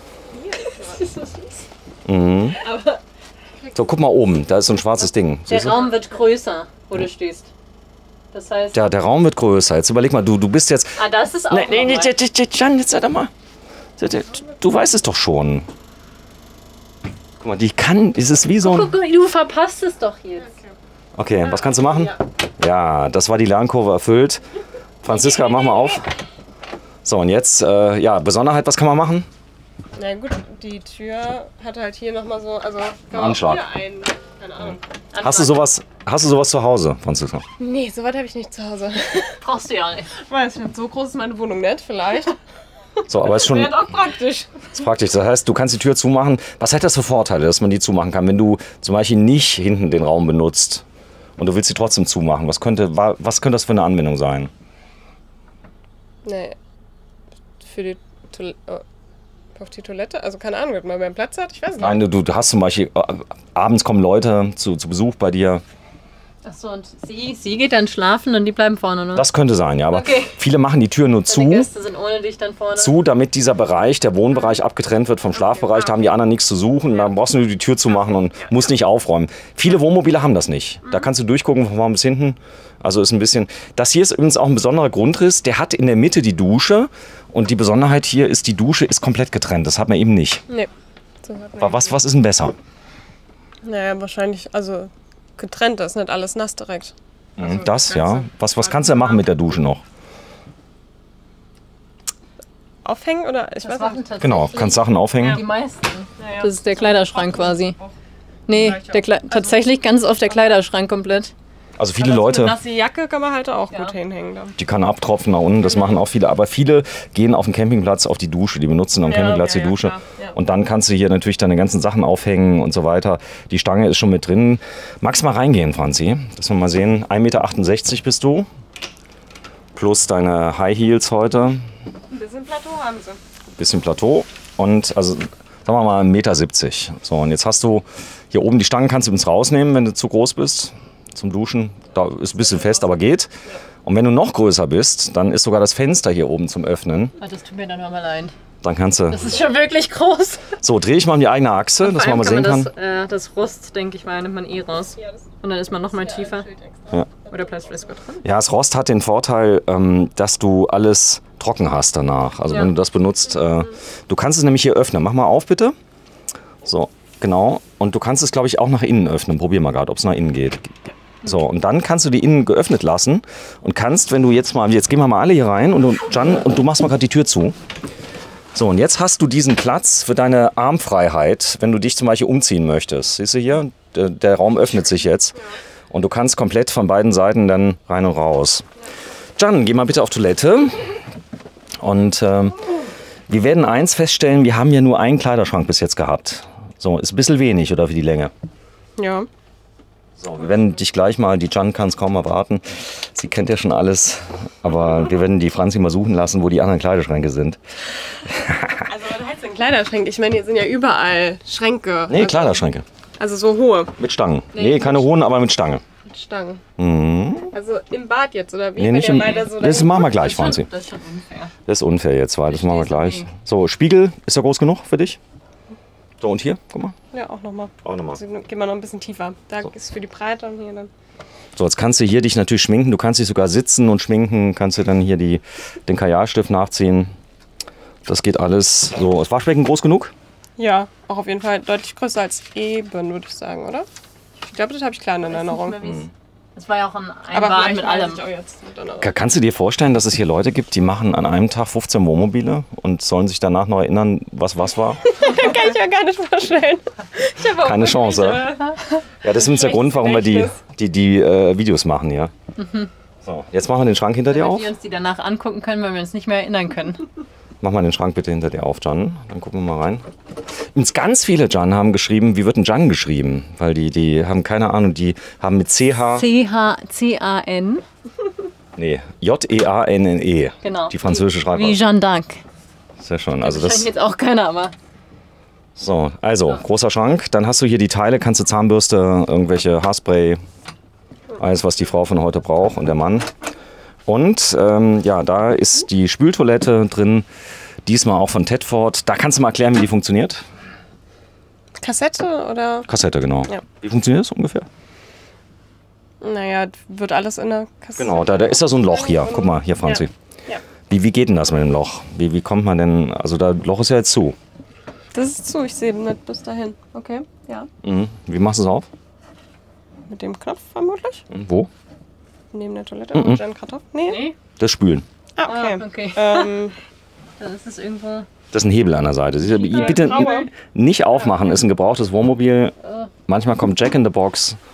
Mhm. So, guck mal oben, da ist so ein schwarzes Ding. Der Siehst du? Raum wird größer, wo du stehst. Das heißt, Der, der Raum wird größer. Jetzt überleg mal, du, du bist jetzt. ah, das ist auch Nee, nee, nee, noch mal. nee, nee, Jan, jetzt sei doch mal. Du weißt es doch schon. Guck mal, die kann, es ist wie so ein. Guck, guck, du verpasst es doch jetzt. Okay, was kannst du machen? Ja, das war die Lernkurve erfüllt. Franziska, mach mal auf. So, und jetzt, äh, ja, Besonderheit, was kann man machen? Na gut, die Tür hat halt hier nochmal so, also kann man Anschlag. auch hier ein, keine Ahnung. Hast du sowas, hast du sowas zu Hause, Franziska? Nee, so weit habe ich nicht zu Hause. Brauchst du ja nicht. Weiß ich nicht, so groß ist meine Wohnung nicht, vielleicht. So, aber ist schon Wäre doch praktisch. ist praktisch. Das heißt, du kannst die Tür zumachen. Was hat das für Vorteile, dass man die zumachen kann, wenn du zum Beispiel nicht hinten den Raum benutzt und du willst sie trotzdem zumachen? Was könnte, wa- was könnte das für eine Anwendung sein? Nee. Für die Toilette. Oh. Auf die Toilette? Also keine Ahnung, ob man beim Platz hat, ich weiß nicht. Nein, du, du hast zum Beispiel, äh, abends kommen Leute zu, zu Besuch bei dir. Achso, und sie, sie geht dann schlafen und die bleiben vorne, ne? Das könnte sein, ja. Aber Okay. viele machen die Tür nur Die zu. Gäste sind ohne dich dann vorne. zu, damit dieser Bereich, der Wohnbereich, abgetrennt wird vom Schlafbereich. Da haben die anderen nichts zu suchen. Da brauchst du nur die Tür zu machen und musst nicht aufräumen. Viele Wohnmobile haben das nicht. Da kannst du durchgucken von vorn bis hinten. Also ist ein bisschen. Das hier ist übrigens auch ein besonderer Grundriss. Der hat in der Mitte die Dusche. Und die Besonderheit hier ist, die Dusche ist komplett getrennt. Das hat man eben nicht. Nee. So hat man Aber was, was ist denn besser? Naja, wahrscheinlich, also getrennt, das ist nicht alles nass direkt. Also Das, ja. Ganze- Was, was kannst du denn machen mit der Dusche noch? Aufhängen oder? Ich Das weiß machen nicht. tatsächlich Genau, kannst Sachen aufhängen. die meisten. Das ist der Kleiderschrank quasi. Nee, der Kle tatsächlich ganz oft der Kleiderschrank komplett. Also viele Eine Leute, nasse Jacke kann man halt auch gut hinhängen. Da. die kann abtropfen nach unten. Das machen auch viele. Aber viele gehen auf dem Campingplatz auf die Dusche. Die benutzen am Ja, Campingplatz ja, die ja, Dusche. klar, ja. Und dann kannst du hier natürlich deine ganzen Sachen aufhängen und so weiter. Die Stange ist schon mit drin. Magst mal reingehen, Franzi? Dass wir mal sehen. ein Meter achtundsechzig bist du. Plus deine High Heels heute. Ein bisschen Plateau haben sie. Bisschen Plateau. Und also, sagen wir mal, ein Meter siebzig. So, und jetzt hast du hier oben die Stangen, kannst du übrigens rausnehmen, wenn du zu groß bist zum Duschen. Da ist ein bisschen fest, aber geht. Und wenn du noch größer bist, dann ist sogar das Fenster hier oben zum Öffnen. Ah, das tut mir dann nochmal leid. Dann kannst du. Das ist schon wirklich groß. So, drehe ich mal um die eigene Achse, dass man mal sehen kann. Das, äh, das Rost, denke ich mal, nimmt man eh raus. Und dann ist man noch mal tiefer. Ja. Oder bleibt vielleicht sogar drin. Ja, das Rost hat den Vorteil, ähm, dass du alles trocken hast danach. Also Ja. wenn du das benutzt, äh, du kannst es nämlich hier öffnen. Mach mal auf, bitte. So, genau. Und du kannst es, glaube ich, auch nach innen öffnen. Probier mal gerade, ob es nach innen geht. So, und dann kannst du die innen geöffnet lassen und kannst, wenn du jetzt mal, jetzt gehen wir mal alle hier rein und du, Jan, und du machst mal gerade die Tür zu. So, und jetzt hast du diesen Platz für deine Armfreiheit, wenn du dich zum Beispiel umziehen möchtest. Siehst du hier? Der, der Raum öffnet sich jetzt. Und du kannst komplett von beiden Seiten dann rein und raus. Jan, geh mal bitte auf Toilette. Und ähm, wir werden eins feststellen, wir haben ja nur einen Kleiderschrank bis jetzt gehabt. So, ist ein bisschen wenig, oder, für die Länge. Ja. So, wir werden dich gleich mal, die Jan kann es kaum erwarten. Sie kennt ja schon alles. Aber wir werden die Franzi mal suchen lassen, wo die anderen Kleiderschränke sind. Also was heißt denn Kleiderschränke? Ich meine, hier sind ja überall Schränke. Nee, Kleiderschränke. Also so hohe Mit Stangen. Nee, keine hohen, aber mit Stange. mit Stangen. Mhm. Also im Bad jetzt, oder wie? Nee, Wenn nicht ihr im, beide so das dahin- machen wir gleich, Franzi. Das ist schon unfair. Das ist unfair jetzt, weil das machen wir versteh's gleich. nicht. So, Spiegel, ist der groß genug für dich? So, und hier, guck mal. Ja, auch nochmal. Auch nochmal. Also gehen wir noch ein bisschen tiefer. Da ist für die Breite und hier dann. So, jetzt kannst du hier dich natürlich schminken. Du kannst dich sogar sitzen und schminken. Kannst du dann hier die, den Kajalstift nachziehen. Das geht alles. So, ist Waschbecken groß genug? Ja, auch auf jeden Fall deutlich größer als eben, würde ich sagen, oder? Ich glaube, das habe ich klar in Erinnerung. Das war ja auch ein, ein Aber Bad vielleicht mit weiß allem. ich auch jetzt mit einer- Ka- Kannst du dir vorstellen, dass es hier Leute gibt, die machen an einem Tag fünfzehn Wohnmobile und sollen sich danach noch erinnern, was was war? Kann ich mir gar nicht vorstellen. Ich habe auch Keine wirklich, Chance. äh, Ja, das ist übrigens der Grund, warum wir die, Gedächtnis. die, die äh, Videos machen hier. So, jetzt machen wir den Schrank hinter dir Damit auf. wir uns die danach angucken können, weil wir uns nicht mehr erinnern können. Mach mal den Schrank bitte hinter dir auf, Jan. Dann gucken wir mal rein. Uns ganz viele Jan haben geschrieben, wie wird ein Jan geschrieben? Weil die, die haben keine Ahnung, die haben mit C H, C H C A N. nee, J E A N N E. Genau. Die französische Wie Schreibweise. Jeanne d'Arc. Sehr schön. Also Das das, scheint jetzt auch keiner, aber. so, also, großer Schrank. Dann hast du hier die Teile, kannst du Zahnbürste, irgendwelche Haarspray, alles, was die Frau von heute braucht und der Mann. Und ähm, ja, da ist die Spültoilette drin, diesmal auch von Tedford. Da kannst du mal erklären, wie die funktioniert. Kassette oder? Kassette, genau. Ja. Wie funktioniert das ungefähr? Naja, wird alles in der Kassette. Genau, da, da ist da so ein Loch hier. Guck mal, hier, Franzi. Ja. Wie, wie geht denn das mit dem Loch? Wie, wie kommt man denn, also das Loch ist ja jetzt zu. Das ist zu, ich sehe nicht bis dahin. Okay, ja. Mhm. Wie machst du es auf? Mit dem Knopf vermutlich. Mhm. Wo? Neben der Toilette. Mhm. Mit Jan Kartoffel. Nee. Nee. Das Spülen. Ah, okay. Ah, okay. Ähm, Das ist irgendwo. Das ist ein Hebel an der Seite. Siehst du, bitte graue. nicht aufmachen, ist ein gebrauchtes Wohnmobil. Manchmal kommt Jack in the Box.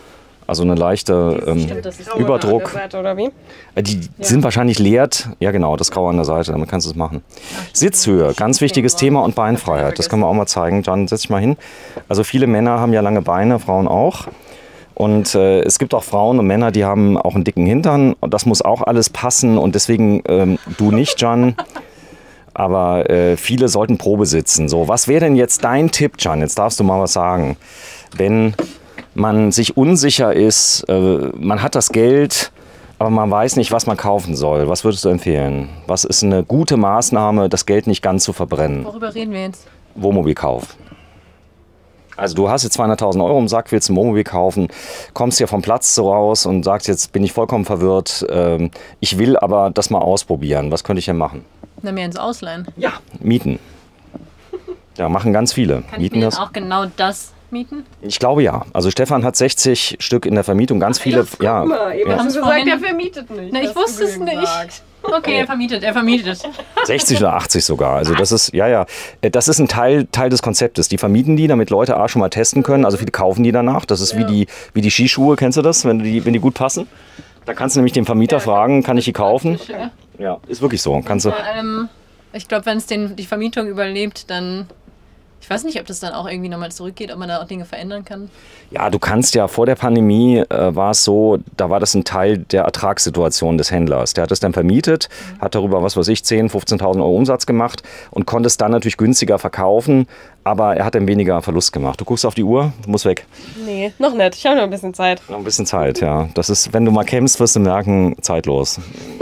Also eine leichte ähm, Stimmt, das ist Überdruck. An der Seite, oder wie? Äh, Die sind wahrscheinlich leert. Ja genau, das Grau an der Seite, damit kannst du es machen. Sitzhöhe, ganz wichtiges Thema und Beinfreiheit. Das können wir auch mal zeigen. John, setz dich mal hin. Also viele Männer haben ja lange Beine, Frauen auch. Und äh, es gibt auch Frauen und Männer, die haben auch einen dicken Hintern. Und das muss auch alles passen. Und deswegen, ähm, du nicht, John. Aber äh, viele sollten Probe sitzen. So, was wäre denn jetzt dein Tipp, John? Jetzt darfst du mal was sagen. Wenn man sich unsicher ist, äh, man hat das Geld, aber man weiß nicht, was man kaufen soll. Was würdest du empfehlen? Was ist eine gute Maßnahme, das Geld nicht ganz zu verbrennen? Worüber reden wir jetzt? Wohnmobilkauf. Also du hast jetzt zweihunderttausend Euro im Sack, willst ein Wohnmobil kaufen, kommst hier vom Platz so raus und sagst, jetzt bin ich vollkommen verwirrt. Ähm, ich will aber das mal ausprobieren. Was könnte ich denn machen? Na, mehr ins Ausleihen. Ja. Mieten. Ja, machen ganz viele. Kann Mieten ich mir das? dann auch genau das mieten? Ich glaube ja. Also Stefan hat sechzig Stück in der Vermietung, ganz viele. Ja, Mal, eben ja. hast du Haben's gesagt, vorhin- er vermietet nicht. Na, ich hast du wusste es ihm nicht. gesagt. Okay, er vermietet, er vermietet. sechzig oder achtzig sogar. Also das ist, ja, ja. Das ist ein Teil, Teil des Konzeptes. Die vermieten die, damit Leute A schon mal testen können. Also viele kaufen die danach. Das ist wie die, wie die Skischuhe, kennst du das? Wenn die, wenn die gut passen. Da kannst du nämlich den Vermieter fragen, kann ich die kaufen? Ja, ist wirklich so. Kannst du. Ähm, ich glaube, wenn es den die Vermietung überlebt, dann. Ich weiß nicht, ob das dann auch irgendwie nochmal zurückgeht, ob man da auch Dinge verändern kann. Ja, du kannst ja, vor der Pandemie äh, war es so, da war das ein Teil der Ertragssituation des Händlers. Der hat es dann vermietet, hat darüber, was weiß ich, zehntausend, fünfzehntausend Euro Umsatz gemacht und konnte es dann natürlich günstiger verkaufen, aber er hat dann weniger Verlust gemacht. Du guckst auf die Uhr, du musst weg. Nee, noch nicht. Ich habe noch ein bisschen Zeit. Noch ein bisschen Zeit, ja. Das ist, wenn du mal kämpfst, wirst du merken, zeitlos.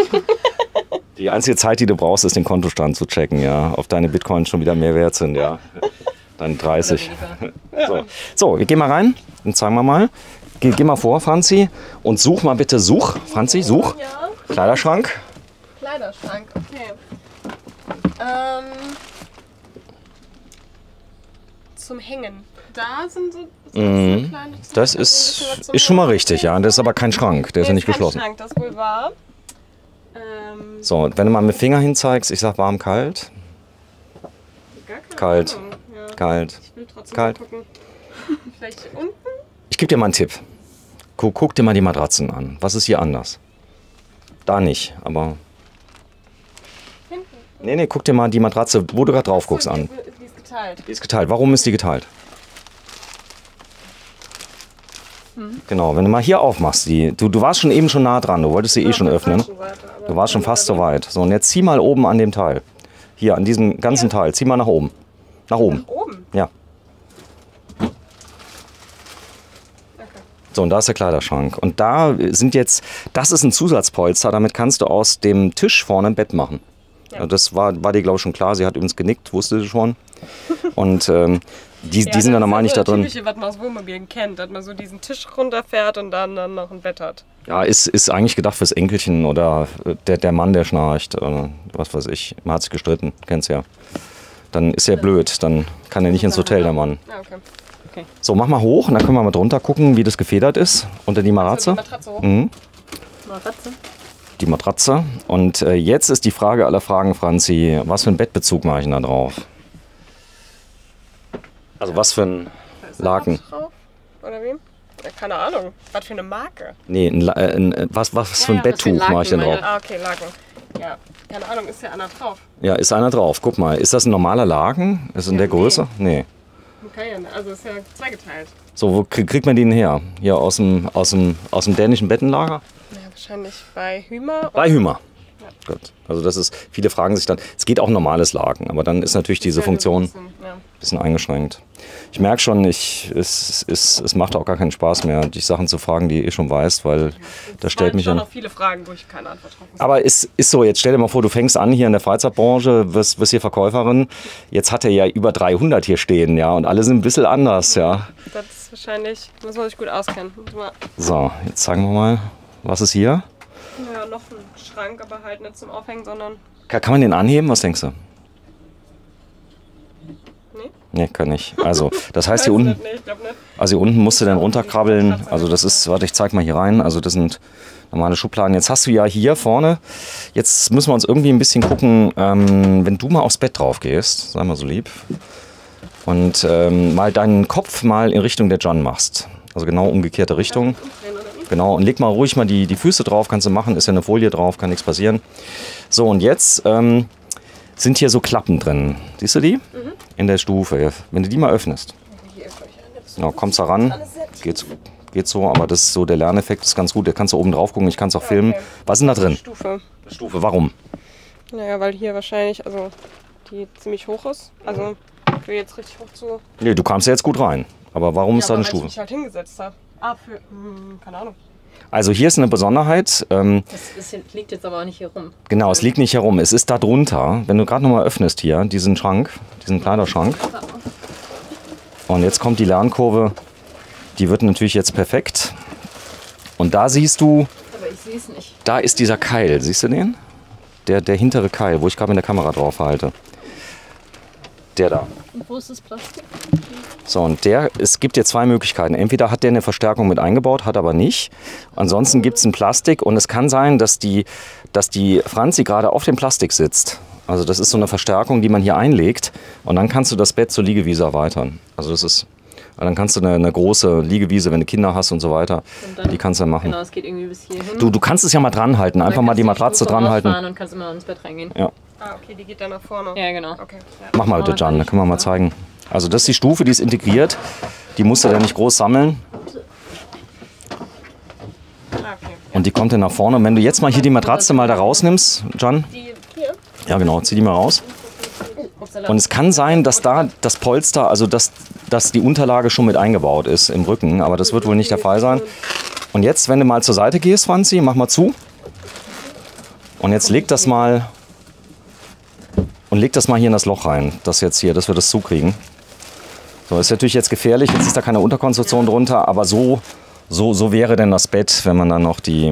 Die einzige Zeit, die du brauchst, ist den Kontostand zu checken, ja. Ob deine Bitcoins schon wieder mehr wert sind, ja. Dann dreißig. So. so, wir gehen mal rein und zeigen wir mal. Geh, geh mal vor, Franzi, und such mal bitte, such, Franzi, such. Ja, Kleiderschrank. Kleiderschrank, okay. Ähm, zum Hängen. Da sind so. so Mhm. kleine- Das also ist, ein bisschen was zum ist schon mal Holen. richtig, ja. Das ist aber kein Schrank, der ist ja nicht kein geschlossen. Schrank, das wohl war. Ähm, So, und wenn du mal mit dem Finger hinzeigst, ich sag warm, kalt, gar keine Kalt. Ahnung. Ja. kalt. Ich will trotzdem Kalt. mal gucken. Vielleicht hier unten? Ich gebe dir mal einen Tipp. Guck, guck dir mal die Matratzen an. Was ist hier anders? Da nicht, aber... Hinten. Nee, nee, guck dir mal die Matratze, wo du gerade drauf guckst, So, die an. ist- Die ist geteilt. Die ist geteilt. Warum ist die geteilt? Genau, wenn du mal hier aufmachst, die, du, du warst schon eben schon nah dran, du wolltest sie eh schon öffnen. Du warst schon fast so weit. So, und jetzt zieh mal oben an dem Teil. Hier, an diesem ganzen Teil. Zieh mal nach oben. Nach oben. Oben? Ja. So, und da ist der Kleiderschrank. Und da sind jetzt, das ist ein Zusatzpolster, damit kannst du aus dem Tisch vorne ein Bett machen. Ja. Ja. Das war, war dir, glaube ich, schon klar. Sie hat übrigens genickt, wusste sie schon. Und ähm, die, die sind ja normal nicht da drin. Das typische, was man aus Wohnmobilen kennt, dass man so diesen Tisch runterfährt und dann, dann noch ein Bett hat. Ja, ist, ist eigentlich gedacht fürs Enkelchen oder der, der Mann, der schnarcht. Oder was weiß ich. Man hat sich gestritten, kennst ja. Dann ist er blöd, dann kann er nicht ins Hotel, der Mann. Ja, okay. okay. So, mach mal hoch und dann können wir mal drunter gucken, wie das gefedert ist. Unter die Matratze. Die Matratze hoch. Mhm. Matratze. Die Matratze. Und äh, jetzt ist die Frage aller Fragen, Franzi, was für einen Bettbezug mache ich denn da drauf? Also was für ein Da ist ein Laken? Kopf drauf. Oder wie? Ja, keine Ahnung. Was für eine Marke? Nee, ein, La- äh, ein, äh, was, was für ein Ja, ja, was für ein Betttuch mache ich denn Laken, drauf? Ah, okay, Laken. Ja, keine Ahnung, ist ja einer drauf. Ja, ist einer drauf. Guck mal, ist das ein normaler Laken? Ist in Ja, der nee. Größe? Nee. Okay, also ist ja zweigeteilt. So, wo krieg- kriegt man den her? Hier aus dem, aus dem, aus dem dänischen Bettenlager? Ja, wahrscheinlich bei Hümer. Bei Hümer. Ja. Gut. Also das ist, viele fragen sich dann, es geht auch ein normales Laken, aber dann ist natürlich diese Funktion ein Ja. bisschen eingeschränkt. Ich merke schon, ich, es, es, es macht auch gar keinen Spaß mehr, dich Sachen zu fragen, die ihr eh schon weißt, weil das stellt mich schon an. noch viele Fragen, wo ich keine Antwort drauf habe. Aber es ist so, jetzt stell dir mal vor, du fängst an hier in der Freizeitbranche, wirst, wirst hier Verkäuferin. Jetzt hat er ja über dreihundert hier stehen, ja, und alle sind ein bisschen anders, ja. Das ist wahrscheinlich, muss man sich gut auskennen. Muss man, So, jetzt zeigen wir mal, was ist hier? ja, noch ein Schrank, aber halt nicht zum Aufhängen, sondern. Kann, kann man den anheben? Was denkst du? Nee? Nee, kann nicht. Also, das heißt hier Weiß unten, nicht, nee, ich glaube nicht. also hier unten musst du dann runterkrabbeln. Also das ist, warte, ich zeig mal hier rein. Also das sind normale Schubladen. Jetzt hast du ja hier vorne, jetzt müssen wir uns irgendwie ein bisschen gucken, ähm, wenn du mal aufs Bett drauf gehst, sei mal so lieb, und ähm, mal deinen Kopf mal in Richtung der John machst. Also genau umgekehrte Richtung. Umdrehen, oder Genau, und leg mal ruhig mal die, die Füße drauf, kannst du machen, ist ja eine Folie drauf, kann nichts passieren. So, und jetzt ähm, sind hier so Klappen drin. Siehst du die? Mhm. In der Stufe. Wenn du die mal öffnest. Genau, kommst da ran, geht, geht so, aber das ist so der Lerneffekt, ist ganz gut. Da kannst du oben drauf gucken, ich kann es auch filmen. Okay. Was ist denn da drin? Stufe. Stufe, warum? Naja, weil hier wahrscheinlich, also die ziemlich hoch ist. Also ich will jetzt richtig hoch zu. Nee, du kamst ja jetzt gut rein. Aber warum ja, ist da eine weil Stufe? Ich mich halt hingesetzt habe. Ah, für, hm, keine Ahnung. Also hier ist eine Besonderheit. Ähm, das, das liegt jetzt aber auch nicht hier rum. Genau, es liegt nicht hier rum. Es ist da drunter. Wenn du gerade noch mal öffnest hier, diesen Schrank, diesen Kleiderschrank. Und jetzt kommt die Lernkurve. Die wird natürlich jetzt perfekt. Und da siehst du, aber ich sehe es nicht. Da ist dieser Keil. Siehst du den? Der, der hintere Keil, wo ich gerade mit der Kamera drauf halte. Der da. Und wo ist das Plastik? So, und der, es gibt hier zwei Möglichkeiten. Entweder hat der eine Verstärkung mit eingebaut, hat aber nicht. Ansonsten gibt es ein Plastik und es kann sein, dass die, dass die Franzi gerade auf dem Plastik sitzt. Also das ist so eine Verstärkung, die man hier einlegt und dann kannst du das Bett zur Liegewiese erweitern. Also das ist, dann kannst du eine, eine große Liegewiese, wenn du Kinder hast und so weiter, und dann, die kannst du dann machen. Genau, es geht irgendwie bis hierhin. Du, du kannst es ja mal dran halten, einfach mal die Matratze dran halten. Und kannst immer ins Bett reingehen. Ja. Ah, okay, die geht dann nach vorne. Ja, genau. Okay, ja. Mach mal bitte, Can, da können wir mal zeigen. Also das ist die Stufe, die ist integriert. Die musst du dann nicht groß sammeln. Ah, okay. Und die kommt dann nach vorne. Und wenn du jetzt mal hier die Matratze mal da rausnimmst, Can. Die hier? Ja genau, zieh die mal raus. Und es kann sein, dass da das Polster, also dass, dass die Unterlage schon mit eingebaut ist im Rücken. Aber das wird wohl nicht der Fall sein. Und jetzt, wenn du mal zur Seite gehst, Franzi, mach mal zu. Und jetzt leg das mal und leg das mal hier in das Loch rein, das jetzt hier, dass wir das zukriegen. So, ist natürlich jetzt gefährlich, jetzt ist da keine Unterkonstruktion drunter, aber so, so, so wäre denn das Bett, wenn man dann noch die,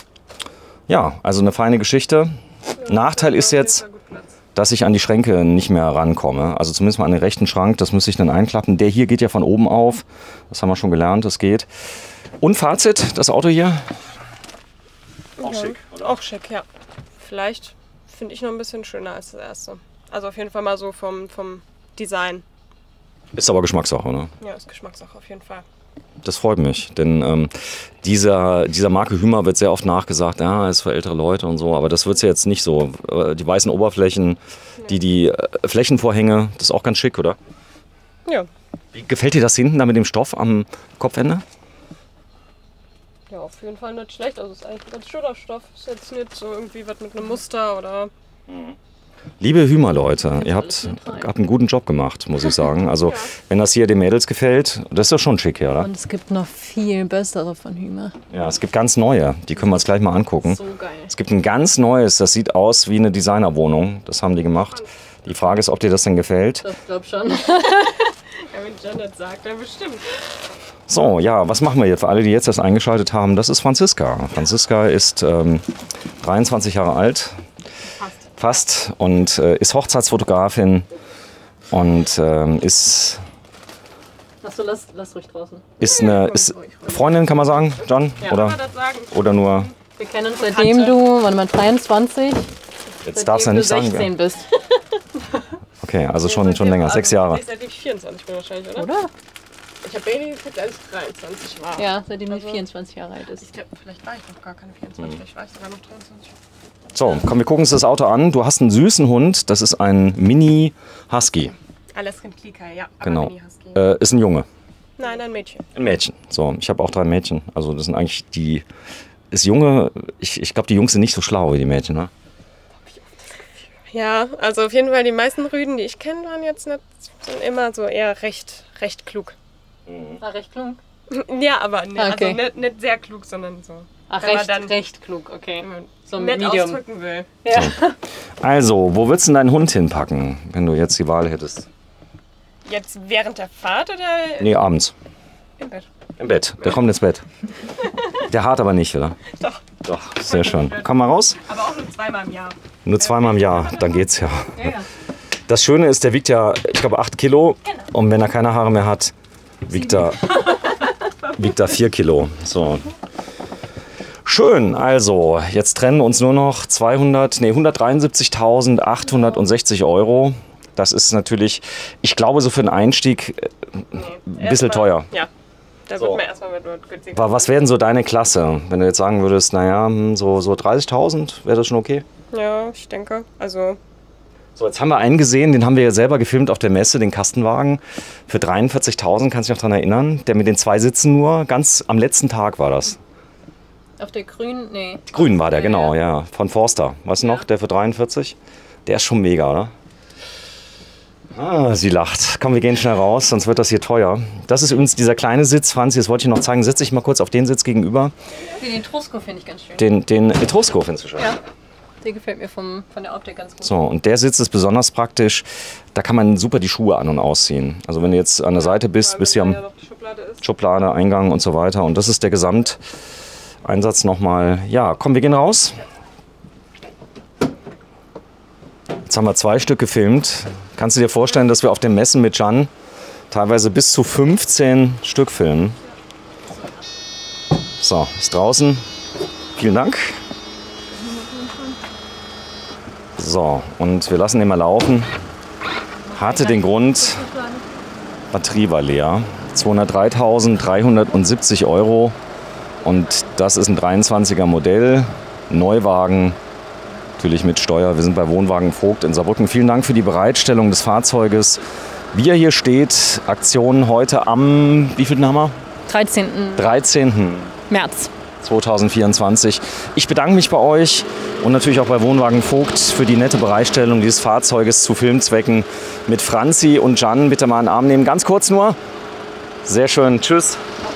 ja, also eine feine Geschichte. Nachteil ist jetzt, dass ich an die Schränke nicht mehr rankomme, also zumindest mal an den rechten Schrank, das müsste ich dann einklappen. Der hier geht ja von oben auf, das haben wir schon gelernt, das geht. Und Fazit, das Auto hier? Auch schick, oder? Auch schick, ja. Vielleicht finde ich noch ein bisschen schöner als das erste. Also auf jeden Fall mal so vom, vom Design. Ist aber Geschmackssache, ne? Ja, ist Geschmackssache auf jeden Fall. Das freut mich, denn ähm, dieser, dieser Marke Hümer wird sehr oft nachgesagt, ja, ist für ältere Leute und so, aber das wird ja jetzt nicht so. Die weißen Oberflächen, die, die äh, Flächenvorhänge, das ist auch ganz schick, oder? Ja. Wie gefällt dir das hinten da mit dem Stoff am Kopfende? Ja, auf jeden Fall nicht schlecht. Also es ist eigentlich ein ganz schöner Stoff. Ist jetzt nicht so irgendwie was mit einem Muster oder. Liebe Hümer-Leute, ihr habt, habt einen guten Job gemacht, muss ich sagen. Also ja. Wenn das hier den Mädels gefällt, das ist ja schon schick hier, oder? Und es gibt noch viel bessere von Hümer. Ja, es gibt ganz neue, die können wir uns gleich mal angucken. So geil. Es gibt ein ganz neues, das sieht aus wie eine Designerwohnung. Das haben die gemacht. Die Frage ist, ob dir das denn gefällt. Ich glaube schon. Ja, wenn Janet sagt, dann bestimmt. So, ja, was machen wir jetzt für alle, die jetzt erst eingeschaltet haben? Das ist Franziska. Franziska ist ähm, dreiundzwanzig Jahre alt. Fast. Und äh, ist Hochzeitsfotografin und ähm, ist, Ach so, lass, lass ruhig draußen. ist eine ist Freundin, kann man sagen, Can? Ja, oder, kann man das sagen. oder nur... Wir kennen uns seitdem du, warte mal, dreiundzwanzig, Jetzt darfst du ja nicht du sagen. sechzehn bist. Okay, also schon, schon länger, sechs Jahre. Ich seitdem ich vierundzwanzig bin wahrscheinlich, oder? Oder? Ich habe Baby gekriegt, als ich dreiundzwanzig war. Ja, seitdem du Also, vierundzwanzig Jahre alt bist. Ich glaub, vielleicht war ich noch gar keine vierundzwanzig, vielleicht war ich sogar noch dreiundzwanzig. So, komm, wir gucken uns das Auto an. Du hast einen süßen Hund, das ist ein Mini-Husky. Alaskan Clicker, ja. Aber Genau. Mini-Husky. Äh, ist ein Junge. Nein, ein Mädchen. Ein Mädchen. So, ich habe auch drei Mädchen. Also das sind eigentlich die... Ist Junge, ich, ich glaube, die Jungs sind nicht so schlau wie die Mädchen, ne? Ja, also auf jeden Fall die meisten Rüden, die ich kenne, waren jetzt nicht, sind immer so eher recht, recht klug. War recht klug. Ja, aber ne, Okay. also nicht, nicht sehr klug, sondern so. Ach, wenn man recht, dann recht klug, okay. So nett Medium. ausdrücken will. Ja. Also, wo würdest du denn deinen Hund hinpacken, wenn du jetzt die Wahl hättest? Jetzt während der Fahrt oder Nee, abends. im Bett? Im Bett. Der kommt ins Bett. Der hart aber nicht, oder? Doch. Doch, sehr schön. Komm mal raus. Aber auch nur zweimal im Jahr. Nur zweimal im Jahr, dann geht's ja. Ja, ja. Das Schöne ist, der wiegt ja, ich glaube, acht Kilo. Und wenn er keine Haare mehr hat, wiegt er, wiegt er vier Kilo. So. Schön, also jetzt trennen uns nur noch zweihundert, nee, hundertdreiundsiebzigtausendachthundertsechzig Euro. Das ist natürlich, ich glaube, so für einen Einstieg äh, ein bisschen teuer. Ja. Da So. wird man erstmal mit, mit günstigen. Aber was wäre denn so deine Klasse? Wenn du jetzt sagen würdest, naja, hm, so, so dreißigtausend, wäre das schon okay? Ja, ich denke. Also, So, jetzt haben wir einen gesehen, den haben wir ja selber gefilmt auf der Messe, den Kastenwagen. Für dreiundvierzigtausend, kannst du dich noch daran erinnern? Der mit den zwei Sitzen nur, ganz am letzten Tag war das. Auf der grünen, nee. Grün war der, genau, ja. Von Forster. Weißt du noch, der für dreiundvierzig? Der ist schon mega, oder? Ah, sie lacht. Komm, wir gehen schnell raus, sonst wird das hier teuer. Das ist übrigens dieser kleine Sitz, Franzi, das wollte ich noch zeigen. Setz dich mal kurz auf den Sitz gegenüber. Den Etrusco finde ich ganz schön. Den, den Etrusco findest du schön. Ja, der gefällt mir vom, von der Optik ganz gut. So, und der Sitz ist besonders praktisch. Da kann man super die Schuhe an- und ausziehen. Also wenn du jetzt an der Seite bist, bist du am ja noch die Schublade ist. Schublade, Eingang und so weiter. Und das ist der Gesamteinsatz nochmal. Ja, komm, wir gehen raus. Jetzt haben wir zwei Stück gefilmt. Kannst du dir vorstellen, dass wir auf den Messen mit Jan teilweise bis zu fünfzehn Stück filmen? So, ist draußen. Vielen Dank. So, und wir lassen den mal laufen. Hatte den Grund, Batterie war leer. zweihundertdreitausenddreihundertsiebzig Euro. Und das ist ein dreiundzwanziger Modell, Neuwagen, natürlich mit Steuer. Wir sind bei Wohnwagen Vogt in Saarbrücken. Vielen Dank für die Bereitstellung des Fahrzeuges. Wie er hier steht, Aktion heute am, wie viel haben wir? dreizehnten dreizehnten März. zweitausendvierundzwanzig. Ich bedanke mich bei euch und natürlich auch bei Wohnwagen Vogt für die nette Bereitstellung dieses Fahrzeuges zu Filmzwecken mit Franzi und Jan. Bitte mal einen Arm nehmen. Ganz kurz nur. Sehr schön. Tschüss.